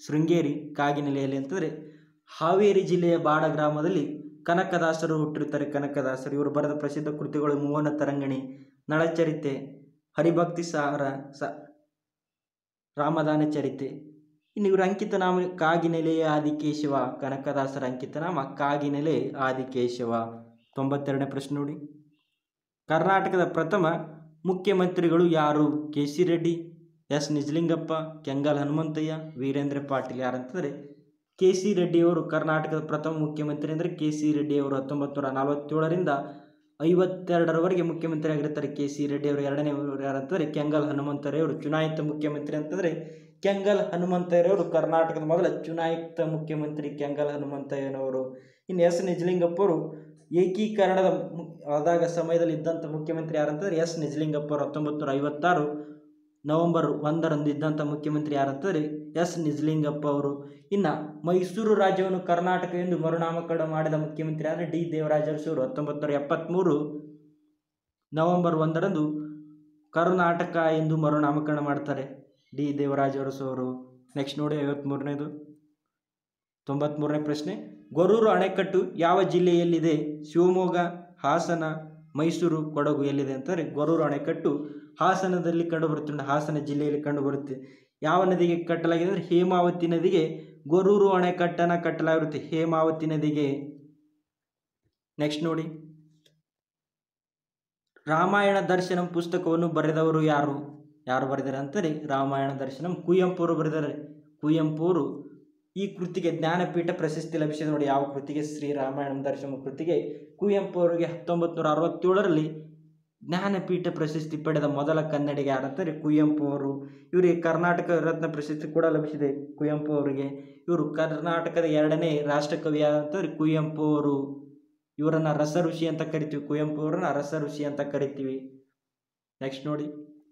A: ಶೃಂಗೇರಿ ಕಾಗಿನೆಲೆಯಲ್ಲಿ ಅಂತಂದರೆ ಹಾವೇರಿ ಜಿಲ್ಲೆಯ ಬಾಡ ಗ್ರಾಮದಲ್ಲಿ ಕನಕದಾಸರು ಹುಟ್ಟಿರುತ್ತಾರೆ. ಕನಕದಾಸರು ಇವರು ಬರೆದ ಪ್ರಸಿದ್ಧ ಕೃತಿಗಳು ಮೋಹನ ತರಂಗಿಣಿ, ನಳಚರಿತೆ, ಹರಿಭಕ್ತಿ ಸಾರ, ಸ ರಾಮದಾನ ಚರಿತೆ. ಇನ್ನು ಇವರ ಅಂಕಿತ ನಾಮ ಕಾಗಿನೆಲೆಯ ಆದಿಕೇಶವ. ಕನಕದಾಸರ ಅಂಕಿತ ನಾಮ ಕಾಗಿನೆಲೆ ಆದಿಕೇಶವ. ತೊಂಬತ್ತೆರಡನೇ ಪ್ರಶ್ನೆ ನೋಡಿ, ಕರ್ನಾಟಕದ ಪ್ರಥಮ ಮುಖ್ಯಮಂತ್ರಿಗಳು ಯಾರು? K C Reddy, S Nijalingappa, Kengal Hanumanthaiah, Veerendra Patil. ಯಾರಂತಂದರೆ ಕೆ ಸಿ ರೆಡ್ಡಿಯವರು ಕರ್ನಾಟಕದ ಪ್ರಥಮ ಮುಖ್ಯಮಂತ್ರಿ. ಅಂದರೆ ಕೆ ಸಿ ರೆಡ್ಡಿಯವರು ಹತ್ತೊಂಬತ್ತು ನೂರ ನಲವತ್ತೇಳರಿಂದ ಐವತ್ತೆರಡರವರೆಗೆ ಮುಖ್ಯಮಂತ್ರಿ ಆಗಿರ್ತಾರೆ ಕೆ ಸಿ ರೆಡ್ಡಿಯವರು. ಎರಡನೇ ಯಾರಂತಂದರೆ ಕೆಂಗಲ್ ಹನುಮಂತಯ್ಯವರು ಚುನಾಯಿತ ಮುಖ್ಯಮಂತ್ರಿ. ಅಂತಂದರೆ ಕೆಂಗಲ್ ಹನುಮಂತಯ್ಯರವರು ಕರ್ನಾಟಕದ ಮೊದಲ ಚುನಾಯಿತ ಮುಖ್ಯಮಂತ್ರಿ ಕೆಂಗಲ್ ಹನುಮಂತಯ್ಯನವರು. ಇನ್ನು ಎಸ್ ನಿಜಲಿಂಗಪ್ಪವರು ಏಕೀಕರಣದ ಆದಾಗ ಸಮಯದಲ್ಲಿ ಇದ್ದಂಥ ಮುಖ್ಯಮಂತ್ರಿ ಯಾರಂತಂದರೆ ಎಸ್ ನಿಜಲಿಂಗಪ್ಪ ಅವರು ಹತ್ತೊಂಬತ್ತು ನೂರ ಐವತ್ತಾರು ನವೆಂಬರ್ ಒಂದರಂದು ಇದ್ದಂಥ ಮುಖ್ಯಮಂತ್ರಿ ಯಾರಂತಂದರೆ ಎಸ್ ನಿಜಲಿಂಗಪ್ಪ ಅವರು. ಇನ್ನು ಮೈಸೂರು ರಾಜ್ಯವನ್ನು ಕರ್ನಾಟಕ ಎಂದು ಮರುನಾಮಕರಣ ಮಾಡಿದ ಮುಖ್ಯಮಂತ್ರಿ ಅಂದರೆ ಡಿ ದೇವರಾಜ ಅರಸು ಹತ್ತೊಂಬತ್ತು ನೂರ ಎಪ್ಪತ್ತ್ಮೂರು ನವೆಂಬರ್ ಒಂದರಂದು ಕರ್ನಾಟಕ ಎಂದು ಮರುನಾಮಕರಣ ಮಾಡ್ತಾರೆ ಡಿ ದೇವರಾಜ ಅರಸು ಅವರು. ನೆಕ್ಸ್ಟ್ ನೋಡಿ ಐವತ್ತ್ಮೂರನೇದು ತೊಂಬತ್ತ್ಮೂರನೇ ಪ್ರಶ್ನೆ, ಗೊರೂರು ಅಣೆಕಟ್ಟು ಯಾವ ಜಿಲ್ಲೆಯಲ್ಲಿದೆ? ಶಿವಮೊಗ್ಗ, ಹಾಸನ, ಮೈಸೂರು, ಕೊಡಗು. ಎಲ್ಲಿದೆ ಅಂತಂದರೆ ಗೊರೂರು ಅಣೆಕಟ್ಟು ಹಾಸನದಲ್ಲಿ ಕಂಡುಬರುತ್ತೆ. ಹಾಸನ ಜಿಲ್ಲೆಯಲ್ಲಿ ಕಂಡುಬರುತ್ತೆ. ಯಾವ ನದಿಗೆ ಕಟ್ಟಲಾಗಿದೆ ಅಂದರೆ ಹೇಮಾವತಿ ನದಿಗೆ ಗೊರೂರು ಅಣೆಕಟ್ಟನ್ನು ಕಟ್ಟಲಾಗಿರುತ್ತೆ, ಹೇಮಾವತಿ ನದಿಗೆ. ನೆಕ್ಸ್ಟ್ ನೋಡಿ, ರಾಮಾಯಣ ದರ್ಶನಂ ಪುಸ್ತಕವನ್ನು ಬರೆದವರು ಯಾರು? ಯಾರು ಬರೆದಾರೆ ಅಂತಾರೆ? ರಾಮಾಯಣ ದರ್ಶನಂ ಕುವೆಂಪು ಅವರು ಬರೆದಾರೆ. ಕುವೆಂಪು ಅವರು ಈ ಕೃತಿಗೆ ಜ್ಞಾನಪೀಠ ಪ್ರಶಸ್ತಿ ಲಭಿಸಿದೆ ನೋಡಿ. ಯಾವ ಕೃತಿಗೆ? ಶ್ರೀ ರಾಮಾಯಣ ದರ್ಶನ ಕೃತಿಗೆ ಕುವೆಂಪು ಅವರಿಗೆ ಹತ್ತೊಂಬತ್ತು ನೂರ ಅರವತ್ತೇಳರಲ್ಲಿ ಜ್ಞಾನಪೀಠ ಪ್ರಶಸ್ತಿ ಪಡೆದ ಮೊದಲ ಕನ್ನಡಿಗ ಯಾರಂತಾರೆ? ಕುವೆಂಪು ಅವರು. ಇವರಿಗೆ ಕರ್ನಾಟಕ ರತ್ನ ಪ್ರಶಸ್ತಿ ಕೂಡ ಲಭಿಸಿದೆ ಕುವೆಂಪು ಅವರಿಗೆ. ಇವರು ಕರ್ನಾಟಕದ ಎರಡನೇ ರಾಷ್ಟ್ರಕವಿ ಯಾರಂತಂದರೆ ಕುವೆಂಪು ಅವರು. ಇವರನ್ನು ರಸ ಋಷಿ ಅಂತ ಕರಿತೀವಿ. ಕುವೆಂಪು ಅವರನ್ನ ರಸ ಋಷಿ ಅಂತ ಕರಿತೀವಿ. ನೆಕ್ಸ್ಟ್ ನೋಡಿ,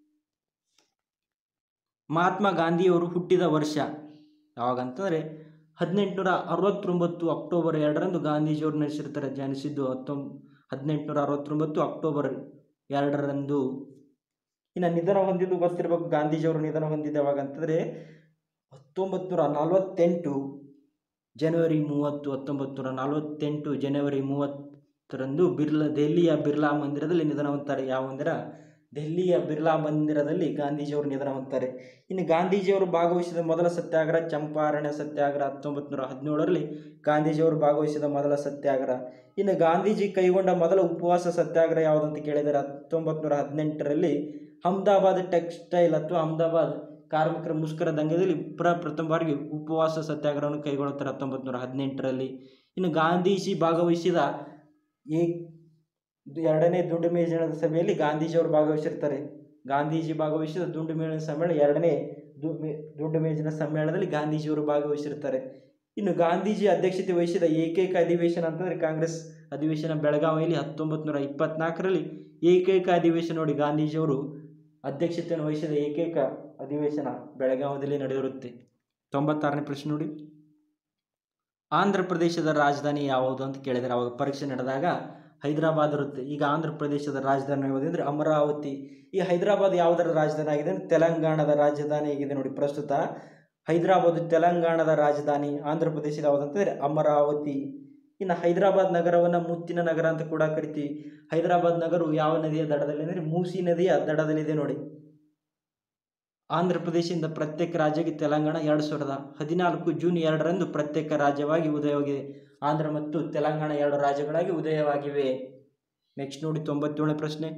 A: ಮಹಾತ್ಮ ಗಾಂಧಿಯವರು ಹುಟ್ಟಿದ ವರ್ಷ ಯಾವಾಗಂತಂದರೆ ಹದಿನೆಂಟುನೂರ ಅರವತ್ತೊಂಬತ್ತು ಅಕ್ಟೋಬರ್ ಎರಡರಂದು ಗಾಂಧೀಜಿಯವರು ನೆನೆಸಿರ್ತಾರೆ. ಜನಿಸಿದ್ದು ಹತ್ತೊಂಬ ಹದಿನೆಂಟುನೂರ ಅರವತ್ತೊಂಬತ್ತು ಅಕ್ಟೋಬರ್ ಎರಡರಂದು. ಇನ್ನು ನಿಧನ ಹೊಂದಿದ್ದು ಗೊತ್ತಿರಬೇಕು. ಗಾಂಧೀಜಿಯವರು ನಿಧನ ಹೊಂದಿದ್ದು ಯಾವಾಗ ಅಂತಂದರೆ ಹತ್ತೊಂಬತ್ತು ನೂರ ನಲವತ್ತೆಂಟು ಜನವರಿ ಮೂವತ್ತು ಹತ್ತೊಂಬತ್ತು ನೂರ ನಲವತ್ತೆಂಟು ಜನವರಿ ಮೂವತ್ತರಂದು ಬಿರ್ಲಾ ದೆಹಲಿಯ ಬಿರ್ಲಾ ಮಂದಿರದಲ್ಲಿ ನಿಧನ ಹೊಂದ್ತಾರೆ. ಯಾವ ಮಂದಿರ? ದೆಹಲಿಯ ಬಿರ್ಲಾ ಮಂದಿರದಲ್ಲಿ ಗಾಂಧೀಜಿಯವರು ನಿಧನ ಹೊಂದ್ತಾರೆ. ಇನ್ನು ಗಾಂಧೀಜಿಯವರು ಭಾಗವಹಿಸಿದ ಮೊದಲ ಸತ್ಯಾಗ್ರಹ ಚಂಪಾರಣ್ಯ ಸತ್ಯಾಗ್ರಹ ಹತ್ತೊಂಬತ್ತು ನೂರ ಹದಿನೇಳರಲ್ಲಿ ಗಾಂಧೀಜಿಯವರು ಭಾಗವಹಿಸಿದ ಮೊದಲ ಸತ್ಯಾಗ್ರಹ. ಇನ್ನು ಗಾಂಧೀಜಿ ಕೈಗೊಂಡ ಮೊದಲ ಉಪವಾಸ ಸತ್ಯಾಗ್ರಹ ಯಾವುದಂತ ಕೇಳಿದರೆ ಹತ್ತೊಂಬತ್ತು ನೂರ ಹದಿನೆಂಟರಲ್ಲಿ ಅಹಮದಾಬಾದ್ ಟೆಕ್ಸ್ಟೈಲ್ ಅಥವಾ ಅಹಮದಾಬಾದ್ ಕಾರ್ಮಿಕರ ಮುಷ್ಕರ ದಂಗೆಯಲ್ಲಿ ಪ್ರಪ್ರಥಮ ಬಾರಿಗೆ ಉಪವಾಸ ಸತ್ಯಾಗ್ರಹವನ್ನು ಕೈಗೊಳ್ಳುತ್ತಾರೆ ಹತ್ತೊಂಬತ್ತು ನೂರ ಹದಿನೆಂಟರಲ್ಲಿ. ಇನ್ನು ಗಾಂಧೀಜಿ ಭಾಗವಹಿಸಿದ ಏ ಎರಡನೇ ದುಂಡು ಮೇಜಿನ ಸಭೆಯಲ್ಲಿ ಗಾಂಧೀಜಿಯವರು ಭಾಗವಹಿಸಿರ್ತಾರೆ. ಗಾಂಧೀಜಿ ಭಾಗವಹಿಸಿದ ದುಂಡು ಮೇಜಿನ ಸಮ್ಮೇಳನ ಎರಡನೇ ದು ದುಂಡು ಮೇಜಿನ ಸಮ್ಮೇಳನದಲ್ಲಿ ಗಾಂಧೀಜಿಯವರು ಭಾಗವಹಿಸಿರ್ತಾರೆ. ಇನ್ನು ಗಾಂಧೀಜಿ ಅಧ್ಯಕ್ಷತೆ ವಹಿಸಿದ ಏಕೈಕ ಅಧಿವೇಶನ ಅಂತಂದರೆ ಕಾಂಗ್ರೆಸ್ ಅಧಿವೇಶನ ಬೆಳಗಾವಿಯಲ್ಲಿ ಹತ್ತೊಂಬತ್ತು ನೂರ ಇಪ್ಪತ್ತ್ನಾಲ್ಕರಲ್ಲಿ ಏಕೈಕ ಅಧಿವೇಶನ ನೋಡಿ. ಗಾಂಧೀಜಿಯವರು ಅಧ್ಯಕ್ಷತೆಯನ್ನು ವಹಿಸಿದ ಏಕೈಕ ಅಧಿವೇಶನ ಬೆಳಗಾವಿಯಲ್ಲಿ ನಡೆದಿರುತ್ತೆ. ತೊಂಬತ್ತಾರನೇ ಪ್ರಶ್ನೆ ನೋಡಿ, ಆಂಧ್ರ ಪ್ರದೇಶದ ರಾಜಧಾನಿ ಯಾವುದು ಅಂತ ಕೇಳಿದರೆ ಅವಾಗ ಪರೀಕ್ಷೆ ನಡೆದಾಗ ಹೈದರಾಬಾದ್ ಇರುತ್ತೆ. ಈಗ ಆಂಧ್ರ ಪ್ರದೇಶದ ರಾಜಧಾನಿ ಯಾವುದು ಅಂದರೆ ಅಮರಾವತಿ. ಈ ಹೈದರಾಬಾದ್ ಯಾವುದರ ರಾಜಧಾನಿ ಆಗಿದೆ ಅಂದರೆ ತೆಲಂಗಾಣದ ರಾಜಧಾನಿ ಆಗಿದೆ ನೋಡಿ. ಪ್ರಸ್ತುತ ಹೈದರಾಬಾದ್ ತೆಲಂಗಾಣದ ರಾಜಧಾನಿ. ಆಂಧ್ರ ಪ್ರದೇಶದ ಯಾವುದಂತಂದರೆ ಅಮರಾವತಿ. ಇನ್ನು ಹೈದರಾಬಾದ್ ನಗರವನ್ನು ಮುತ್ತಿನ ನಗರ ಅಂತ ಕೂಡ ಕರಿತೀವಿ. ಹೈದರಾಬಾದ್ ನಗರವು ಯಾವ ನದಿಯ ದಡದಲ್ಲಿ ಅಂದರೆ ಮೂಸಿ ನದಿಯ ದಡದಲ್ಲಿದೆ ನೋಡಿ. ಆಂಧ್ರ ಪ್ರದೇಶದಿಂದ ಪ್ರತ್ಯೇಕ ರಾಜ್ಯವಾಗಿ ತೆಲಂಗಾಣ ಎರಡು ಸಾವಿರದ ಹದಿನಾಲ್ಕು ಜೂನ್ ಎರಡರಂದು ಪ್ರತ್ಯೇಕ ರಾಜ್ಯವಾಗಿ ಉದಯವಾಗಿದೆ. ಆಂಧ್ರ ಮತ್ತು ತೆಲಂಗಾಣ ಎರಡು ರಾಜ್ಯಗಳಾಗಿ ಉದಯವಾಗಿವೆ. ನೆಕ್ಸ್ಟ್ ನೋಡಿ ತೊಂಬತ್ತೇಳನೇ ಪ್ರಶ್ನೆ,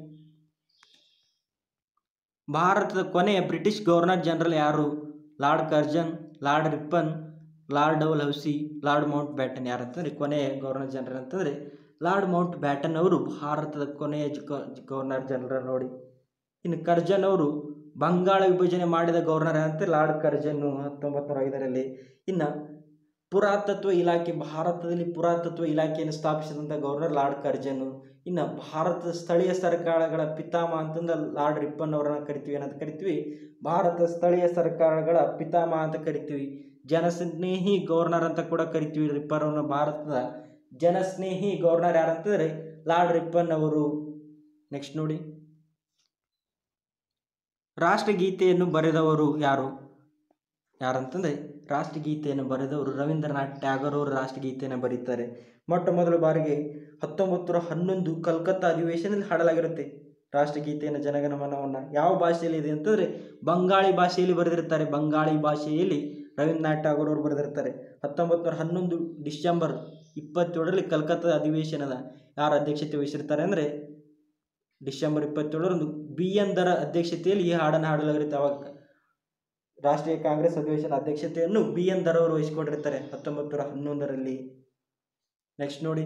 A: ಭಾರತದ ಕೊನೆಯ ಬ್ರಿಟಿಷ್ ಗವರ್ನರ್ ಜನರಲ್ ಯಾರು? Lord Curzon, Lord Ripon, Lord Dalhousie, Lord Mountbatten. ಯಾರಂತಂದರೆ ಕೊನೆಯ ಗವರ್ನರ್ ಜನರಲ್ ಅಂತಂದರೆ ಲಾರ್ಡ್ ಮೌಂಟ್ ಬ್ಯಾಟನ್ ಅವರು ಭಾರತದ ಕೊನೆಯ ಗವರ್ನರ್ ಜನರಲ್ ನೋಡಿ. ಇನ್ನು ಕರ್ಜನ್ ಅವರು ಬಂಗಾಳ ವಿಭಜನೆ ಮಾಡಿದ ಗವರ್ನರ್ ಅಂತ ಲಾರ್ಡ್ ಕರ್ಜನ್ ಹತ್ತೊಂಬತ್ತು ನೂರ ಐದರಲ್ಲಿ. ಇನ್ನು ಪುರಾತತ್ವ ಇಲಾಖೆ, ಭಾರತದಲ್ಲಿ ಪುರಾತತ್ವ ಇಲಾಖೆಯನ್ನು ಸ್ಥಾಪಿಸಿದಂಥ ಗವರ್ನರ್ ಲಾರ್ಡ್ ಕರ್ಜನ್. ಇನ್ನು ಭಾರತದ ಸ್ಥಳೀಯ ಸರ್ಕಾರಗಳ ಪಿತಾಮಹ ಅಂತಂದ್ರೆ ಲಾರ್ಡ್ ರಿಪ್ಪನ್ ಅವರನ್ನು ಕರಿತೀವಿ. ಏನಂತ ಕರಿತೀವಿ? ಭಾರತ ಸ್ಥಳೀಯ ಸರ್ಕಾರಗಳ ಪಿತಾಮಹ ಅಂತ ಕರಿತೀವಿ. ಜನಸ್ನೇಹಿ ಗವರ್ನರ್ ಅಂತ ಕೂಡ ಕರಿತೀವಿ ರಿಪ್ಪನ್ ಅವರನ್ನು. ಭಾರತದ ಜನಸ್ನೇಹಿ ಗವರ್ನರ್ ಯಾರಂತಂದರೆ ಲಾರ್ಡ್ ರಿಪ್ಪನ್ ಅವರು. ನೆಕ್ಸ್ಟ್ ನೋಡಿ, ರಾಷ್ಟ್ರಗೀತೆಯನ್ನು ಬರೆದವರು ಯಾರು? ಯಾರಂತಂದರೆ ರಾಷ್ಟ್ರಗೀತೆಯನ್ನು ಬರೆದವರು ರವೀಂದ್ರನಾಥ್ ಟ್ಯಾಗೋರ್ ಅವರು ರಾಷ್ಟ್ರಗೀತೆಯನ್ನು ಬರೀತಾರೆ. ಮೊಟ್ಟ ಮೊದಲ ಬಾರಿಗೆ ಹತ್ತೊಂಬತ್ತು ನೂರ ಹನ್ನೊಂದು ಕಲ್ಕತ್ತಾ ಅಧಿವೇಶನದಲ್ಲಿ ಹಾಡಲಾಗಿರುತ್ತೆ ರಾಷ್ಟ್ರಗೀತೆಯನ್ನು, ಜನಗಣಮನವನ್ನು. ಯಾವ ಭಾಷೆಯಲ್ಲಿ ಇದೆ ಅಂತಂದರೆ ಬಂಗಾಳಿ ಭಾಷೆಯಲ್ಲಿ ಬರೆದಿರ್ತಾರೆ. ಬಂಗಾಳಿ ಭಾಷೆಯಲ್ಲಿ ರವೀಂದ್ರನಾಥ್ ಟ್ಯಾಗೋರ್ ಅವರು ಬರೆದಿರ್ತಾರೆ. ಹತ್ತೊಂಬತ್ತು ನೂರ ಹನ್ನೊಂದು ಡಿಸೆಂಬರ್ ಇಪ್ಪತ್ತೇಳರಲ್ಲಿ ಕಲ್ಕತ್ತಾ ಅಧಿವೇಶನದ ಯಾರು ಅಧ್ಯಕ್ಷತೆ ವಹಿಸಿರ್ತಾರೆ ಅಂದರೆ ಡಿಸೆಂಬರ್ ಇಪ್ಪತ್ತೇಳರಂದು ಬಿ ಎನ್ ದರ ಅಧ್ಯಕ್ಷತೆಯಲ್ಲಿ ಈ ಹಾಡನ್ನು ಹಾಡಲಾಗಿರುತ್ತೆ. ಅವಾಗ ರಾಷ್ಟ್ರೀಯ ಕಾಂಗ್ರೆಸ್ ಅಧಿವೇಶನ ಅಧ್ಯಕ್ಷತೆಯನ್ನು ಬಿ ಎನ್ ದರ್ ಅವರು ವಹಿಸಿಕೊಂಡಿರ್ತಾರೆ ಹತ್ತೊಂಬತ್ತು ನೂರ ಹನ್ನೊಂದರಲ್ಲಿ. ನೆಕ್ಸ್ಟ್ ನೋಡಿ,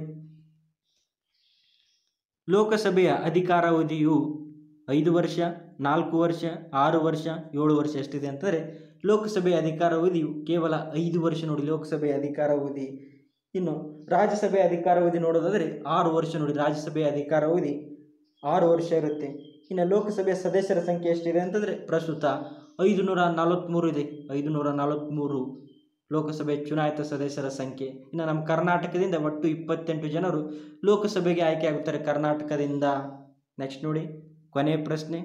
A: ಲೋಕಸಭೆಯ ಅಧಿಕಾರಾವಧಿಯು ಐದು ವರ್ಷ, ನಾಲ್ಕು ವರ್ಷ, ಆರು ವರ್ಷ, ಏಳು ವರ್ಷ ಎಷ್ಟಿದೆ ಅಂತಂದರೆ ಲೋಕಸಭೆಯ ಅಧಿಕಾರಾವಧಿಯು ಕೇವಲ ಐದು ವರ್ಷ. ನೋಡಿ, ಲೋಕಸಭೆಯ ಅಧಿಕಾರಾವಧಿ. ಇನ್ನು ರಾಜ್ಯಸಭೆಯ ಅಧಿಕಾರಾವಧಿ ನೋಡೋದಾದರೆ ಆರು ವರ್ಷ. ನೋಡಿ, ರಾಜ್ಯಸಭೆಯ ಅಧಿಕಾರಾವಧಿ ಆರು ವರ್ಷ ಇರುತ್ತೆ. ಇನ್ನು ಲೋಕಸಭೆಯ ಸದಸ್ಯರ ಸಂಖ್ಯೆ ಎಷ್ಟಿದೆ ಅಂತಂದರೆ ಪ್ರಸ್ತುತ ಐದು ನೂರ ನಲವತ್ತ್ಮೂರು ಇದೆ. ಐದು ನೂರ ನಲವತ್ತ್ಮೂರು ಲೋಕಸಭೆ ಚುನಾಯಿತ ಸದಸ್ಯರ ಸಂಖ್ಯೆ. ಇನ್ನು ನಮ್ಮ ಕರ್ನಾಟಕದಿಂದ ಒಟ್ಟು ಇಪ್ಪತ್ತೆಂಟು ಜನರು ಲೋಕಸಭೆಗೆ ಆಯ್ಕೆಯಾಗುತ್ತಾರೆ ಕರ್ನಾಟಕದಿಂದ. ನೆಕ್ಸ್ಟ್ ನೋಡಿ, ಕೊನೆಯ ಪ್ರಶ್ನೆ,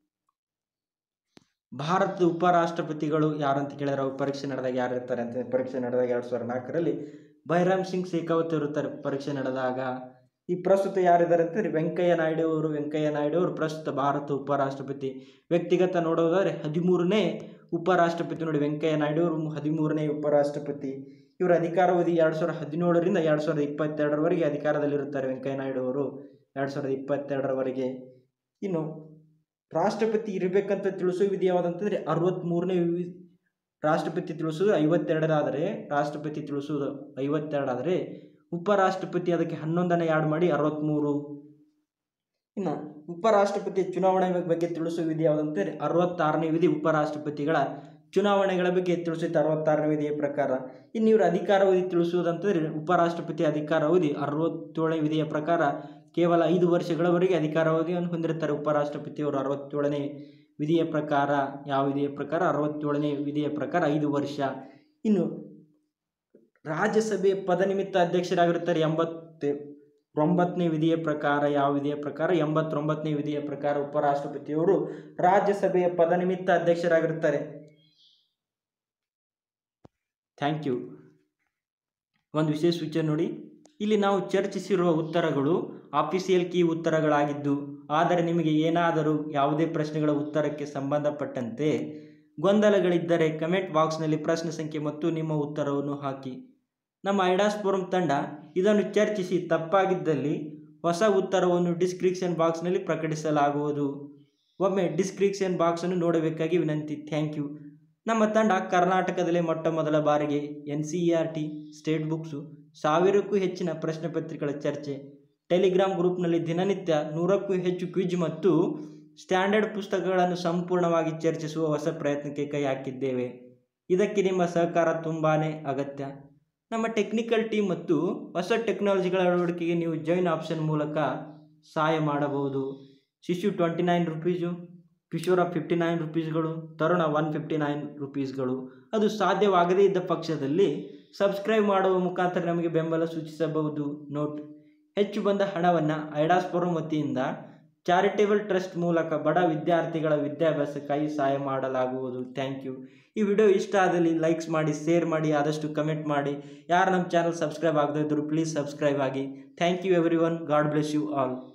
A: ಭಾರತದ ಉಪರಾಷ್ಟ್ರಪತಿಗಳು ಯಾರಂತ ಕೇಳಿದ್ರೆ ಅವ್ರು ಪರೀಕ್ಷೆ ನಡೆದಾಗ ಯಾರು ಇರ್ತಾರೆ ಅಂತ. ಪರೀಕ್ಷೆ ನಡೆದಾಗ ಎರಡು ಸಾವಿರದ ನಾಲ್ಕರಲ್ಲಿ ಬೈರಾಮ್ ಸಿಂಗ್ ಶೇಖಾವತ್ ಇರುತ್ತಾರೆ ಪರೀಕ್ಷೆ ನಡೆದಾಗ. ಈ ಪ್ರಸ್ತುತ ಯಾರಿದ್ದಾರೆ ಅಂತಂದರೆ ವೆಂಕಯ್ಯ ನಾಯ್ಡು ಅವರು. ವೆಂಕಯ್ಯ ನಾಯ್ಡು ಅವರು ಪ್ರಸ್ತುತ ಭಾರತ ಉಪರಾಷ್ಟ್ರಪತಿ. ವ್ಯಕ್ತಿಗತ ನೋಡೋದಾದರೆ ಹದಿಮೂರನೇ ಉಪರಾಷ್ಟ್ರಪತಿ. ನೋಡಿ, ವೆಂಕಯ್ಯ ನಾಯ್ಡು ಅವರು ಹದಿಮೂರನೇ ಉಪರಾಷ್ಟ್ರಪತಿ. ಇವರ ಅಧಿಕಾರಾವಧಿ ಎರಡು ಸಾವಿರದ ಹದಿನೇಳರಿಂದ ಎರಡು ಸಾವಿರದ ಇಪ್ಪತ್ತೆರಡರವರೆಗೆ ಅಧಿಕಾರದಲ್ಲಿರುತ್ತಾರೆ ವೆಂಕಯ್ಯ ನಾಯ್ಡು ಅವರು, ಎರಡು ಸಾವಿರದ ಇಪ್ಪತ್ತೆರಡರವರೆಗೆ. ಇನ್ನು ರಾಷ್ಟ್ರಪತಿ ಇರಬೇಕಂತ ತಿಳಿಸೋ ವಿಧಿ ಯಾವುದಂತಂದರೆ ಅರವತ್ತ್ಮೂರನೇ ವಿ ರಾಷ್ಟ್ರಪತಿ ತಿಳಿಸೋದು ಐವತ್ತೆರಡರಾದರೆ ರಾಷ್ಟ್ರಪತಿ ತಿಳಿಸೋದು ಐವತ್ತೆರಡಾದರೆ ಉಪರಾಷ್ಟ್ರಪತಿ ಅದಕ್ಕೆ ಹನ್ನೊಂದನೇ ಆ್ಯಡ್ ಮಾಡಿ ಅರವತ್ತ್ಮೂರು. ಇನ್ನು ಉಪರಾಷ್ಟ್ರಪತಿ ಚುನಾವಣೆ ಬಗ್ಗೆ ತಿಳಿಸೋ ವಿಧಿ ಯಾವುದಂತಂದರೆ ಅರವತ್ತಾರನೇ ವಿಧಿ ಉಪರಾಷ್ಟ್ರಪತಿಗಳ ಚುನಾವಣೆಗಳ ಬಗ್ಗೆ ತಿಳಿಸುತ್ತೆ ಅರವತ್ತಾರನೇ ವಿಧಿಯ ಪ್ರಕಾರ. ಇನ್ನು ಇವರ ಅಧಿಕಾರಾವಧಿ ತಿಳಿಸುವುದಂತಂದರೆ ಉಪರಾಷ್ಟ್ರಪತಿ ಅಧಿಕಾರಾವಧಿ ಅರವತ್ತೇಳನೇ ವಿಧಿಯ ಪ್ರಕಾರ ಕೇವಲ ಐದು ವರ್ಷಗಳವರೆಗೆ ಅಧಿಕಾರಾವಧಿಯನ್ನು ಹೊಂದಿರುತ್ತಾರೆ ಉಪರಾಷ್ಟ್ರಪತಿಯವರು. ಅರವತ್ತೇಳನೇ ವಿಧಿಯ ಪ್ರಕಾರ, ಯಾವ ವಿಧಿಯ ಪ್ರಕಾರ? ಅರವತ್ತೇಳನೇ ವಿಧಿಯ ಪ್ರಕಾರ ಐದು ವರ್ಷ. ಇನ್ನು ರಾಜ್ಯಸಭೆಯ ಪದನಿಮಿತ್ತ ಅಧ್ಯಕ್ಷರಾಗಿರುತ್ತಾರೆ ಎಂಬತ್ತು ಒಂಬತ್ತನೇ ವಿಧಿಯ ಪ್ರಕಾರ. ಯಾವ ವಿಧಿಯ ಪ್ರಕಾರ? ಎಂಬತ್ತೊಂಬತ್ತನೇ ವಿಧಿಯ ಪ್ರಕಾರ ಉಪರಾಷ್ಟ್ರಪತಿಯವರು ರಾಜ್ಯಸಭೆಯ ಪದನಿಮಿತ್ತ ಅಧ್ಯಕ್ಷರಾಗಿರುತ್ತಾರೆ. Thank you. ಒಂದು ವಿಶೇಷ ಸೂಚನೆ ನೋಡಿ, ಇಲ್ಲಿ ನಾವು ಚರ್ಚಿಸಿರುವ ಉತ್ತರಗಳು ಆಫಿಸಿಯಲ್ ಕೀ ಉತ್ತರಗಳಾಗಿದ್ದು, ಆದರೆ ನಿಮಗೆ ಏನಾದರೂ ಯಾವುದೇ ಪ್ರಶ್ನೆಗಳ ಉತ್ತರಕ್ಕೆ ಸಂಬಂಧಪಟ್ಟಂತೆ ಗೊಂದಲಗಳಿದ್ದರೆ ಕಮೆಂಟ್ ಬಾಕ್ಸ್ನಲ್ಲಿ ಪ್ರಶ್ನೆ ಸಂಖ್ಯೆ ಮತ್ತು ನಿಮ್ಮ ಉತ್ತರವನ್ನು ಹಾಕಿ. ನಮ್ಮ ಐಡಾಸ್ ಫೋರಂ ತಂಡ ಇದನ್ನು ಚರ್ಚಿಸಿ ತಪ್ಪಾಗಿದ್ದಲ್ಲಿ ಹೊಸ ಉತ್ತರವನ್ನು ಡಿಸ್ಕ್ರಿಪ್ಷನ್ ಬಾಕ್ಸ್ನಲ್ಲಿ ಪ್ರಕಟಿಸಲಾಗುವುದು. ಒಮ್ಮೆ ಡಿಸ್ಕ್ರಿಪ್ಷನ್ ಬಾಕ್ಸನ್ನು ನೋಡಬೇಕಾಗಿ ವಿನಂತಿ. Thank you. ನಮ್ಮ ತಂಡ ಕರ್ನಾಟಕದಲ್ಲೇ ಮೊಟ್ಟ ಮೊದಲ ಬಾರಿಗೆ N C E R T state books ಸಾವಿರಕ್ಕೂ ಹೆಚ್ಚಿನ ಪ್ರಶ್ನೆ ಪತ್ರಿಕೆಗಳ ಚರ್ಚೆ, ಟೆಲಿಗ್ರಾಮ್ ಗ್ರೂಪ್ನಲ್ಲಿ ದಿನನಿತ್ಯ ನೂರಕ್ಕೂ ಹೆಚ್ಚು ಕ್ವಿಜ್ ಮತ್ತು ಸ್ಟ್ಯಾಂಡರ್ಡ್ ಪುಸ್ತಕಗಳನ್ನು ಸಂಪೂರ್ಣವಾಗಿ ಚರ್ಚಿಸುವ ಹೊಸ ಪ್ರಯತ್ನಕ್ಕೆ ಕೈ ಹಾಕಿದ್ದೇವೆ. ಇದಕ್ಕೆ ನಿಮ್ಮ ಸಹಕಾರ ತುಂಬಾ ಅಗತ್ಯ. ನಮ್ಮ ಟೆಕ್ನಿಕಲ್ ಟೀಮ್ ಮತ್ತು ಹೊಸ ಟೆಕ್ನಾಲಜಿಗಳ ಅಳವಡಿಕೆಗೆ ನೀವು ಜಾಯಿನ್ ಆಪ್ಷನ್ ಮೂಲಕ ಸಹಾಯ ಮಾಡಬಹುದು. Shishu twenty nine rupees, Kishore fifty nine ರುಪೀಸ್ಗಳು, ತರುಣ ಒನ್ ಫಿಫ್ಟಿ ನೈನ್ ರುಪೀಸ್ಗಳು. ಅದು ಸಾಧ್ಯವಾಗದೇ ಇದ್ದ ಪಕ್ಷದಲ್ಲಿ ಸಬ್ಸ್ಕ್ರೈಬ್ ಮಾಡುವ ಮುಖಾಂತರ ನಮಗೆ ಬೆಂಬಲ ಸೂಚಿಸಬಹುದು. ನೋಟ್: ಹೆಚ್ಚು ಬಂದ ಹಣವನ್ನು ಐಡಾಸ್ ಫೋರಂ ವತಿಯಿಂದ ಚಾರಿಟೇಬಲ್ ಟ್ರಸ್ಟ್ ಮೂಲಕ ಬಡ ವಿದ್ಯಾರ್ಥಿಗಳ ವಿದ್ಯಾಭ್ಯಾಸಕ್ಕಾಗಿ ಸಹಾಯ ಮಾಡಲಾಗುವುದು. Thank you. ಈ ವಿಡಿಯೋ ಇಷ್ಟ ಆದಲ್ಲಿ ಲೈಕ್ಸ್ ಮಾಡಿ, ಶೇರ್ ಮಾಡಿ, ಆದಷ್ಟು ಕಮೆಂಟ್ ಮಾಡಿ. ಯಾರು ನಮ್ಮ ಚಾನಲ್ ಸಬ್ಸ್ಕ್ರೈಬ್ ಆಗದೇ ಇದ್ದರೂ ಪ್ಲೀಸ್ ಸಬ್ಸ್ಕ್ರೈಬ್ ಆಗಿ. Thank you everyone. God bless you all.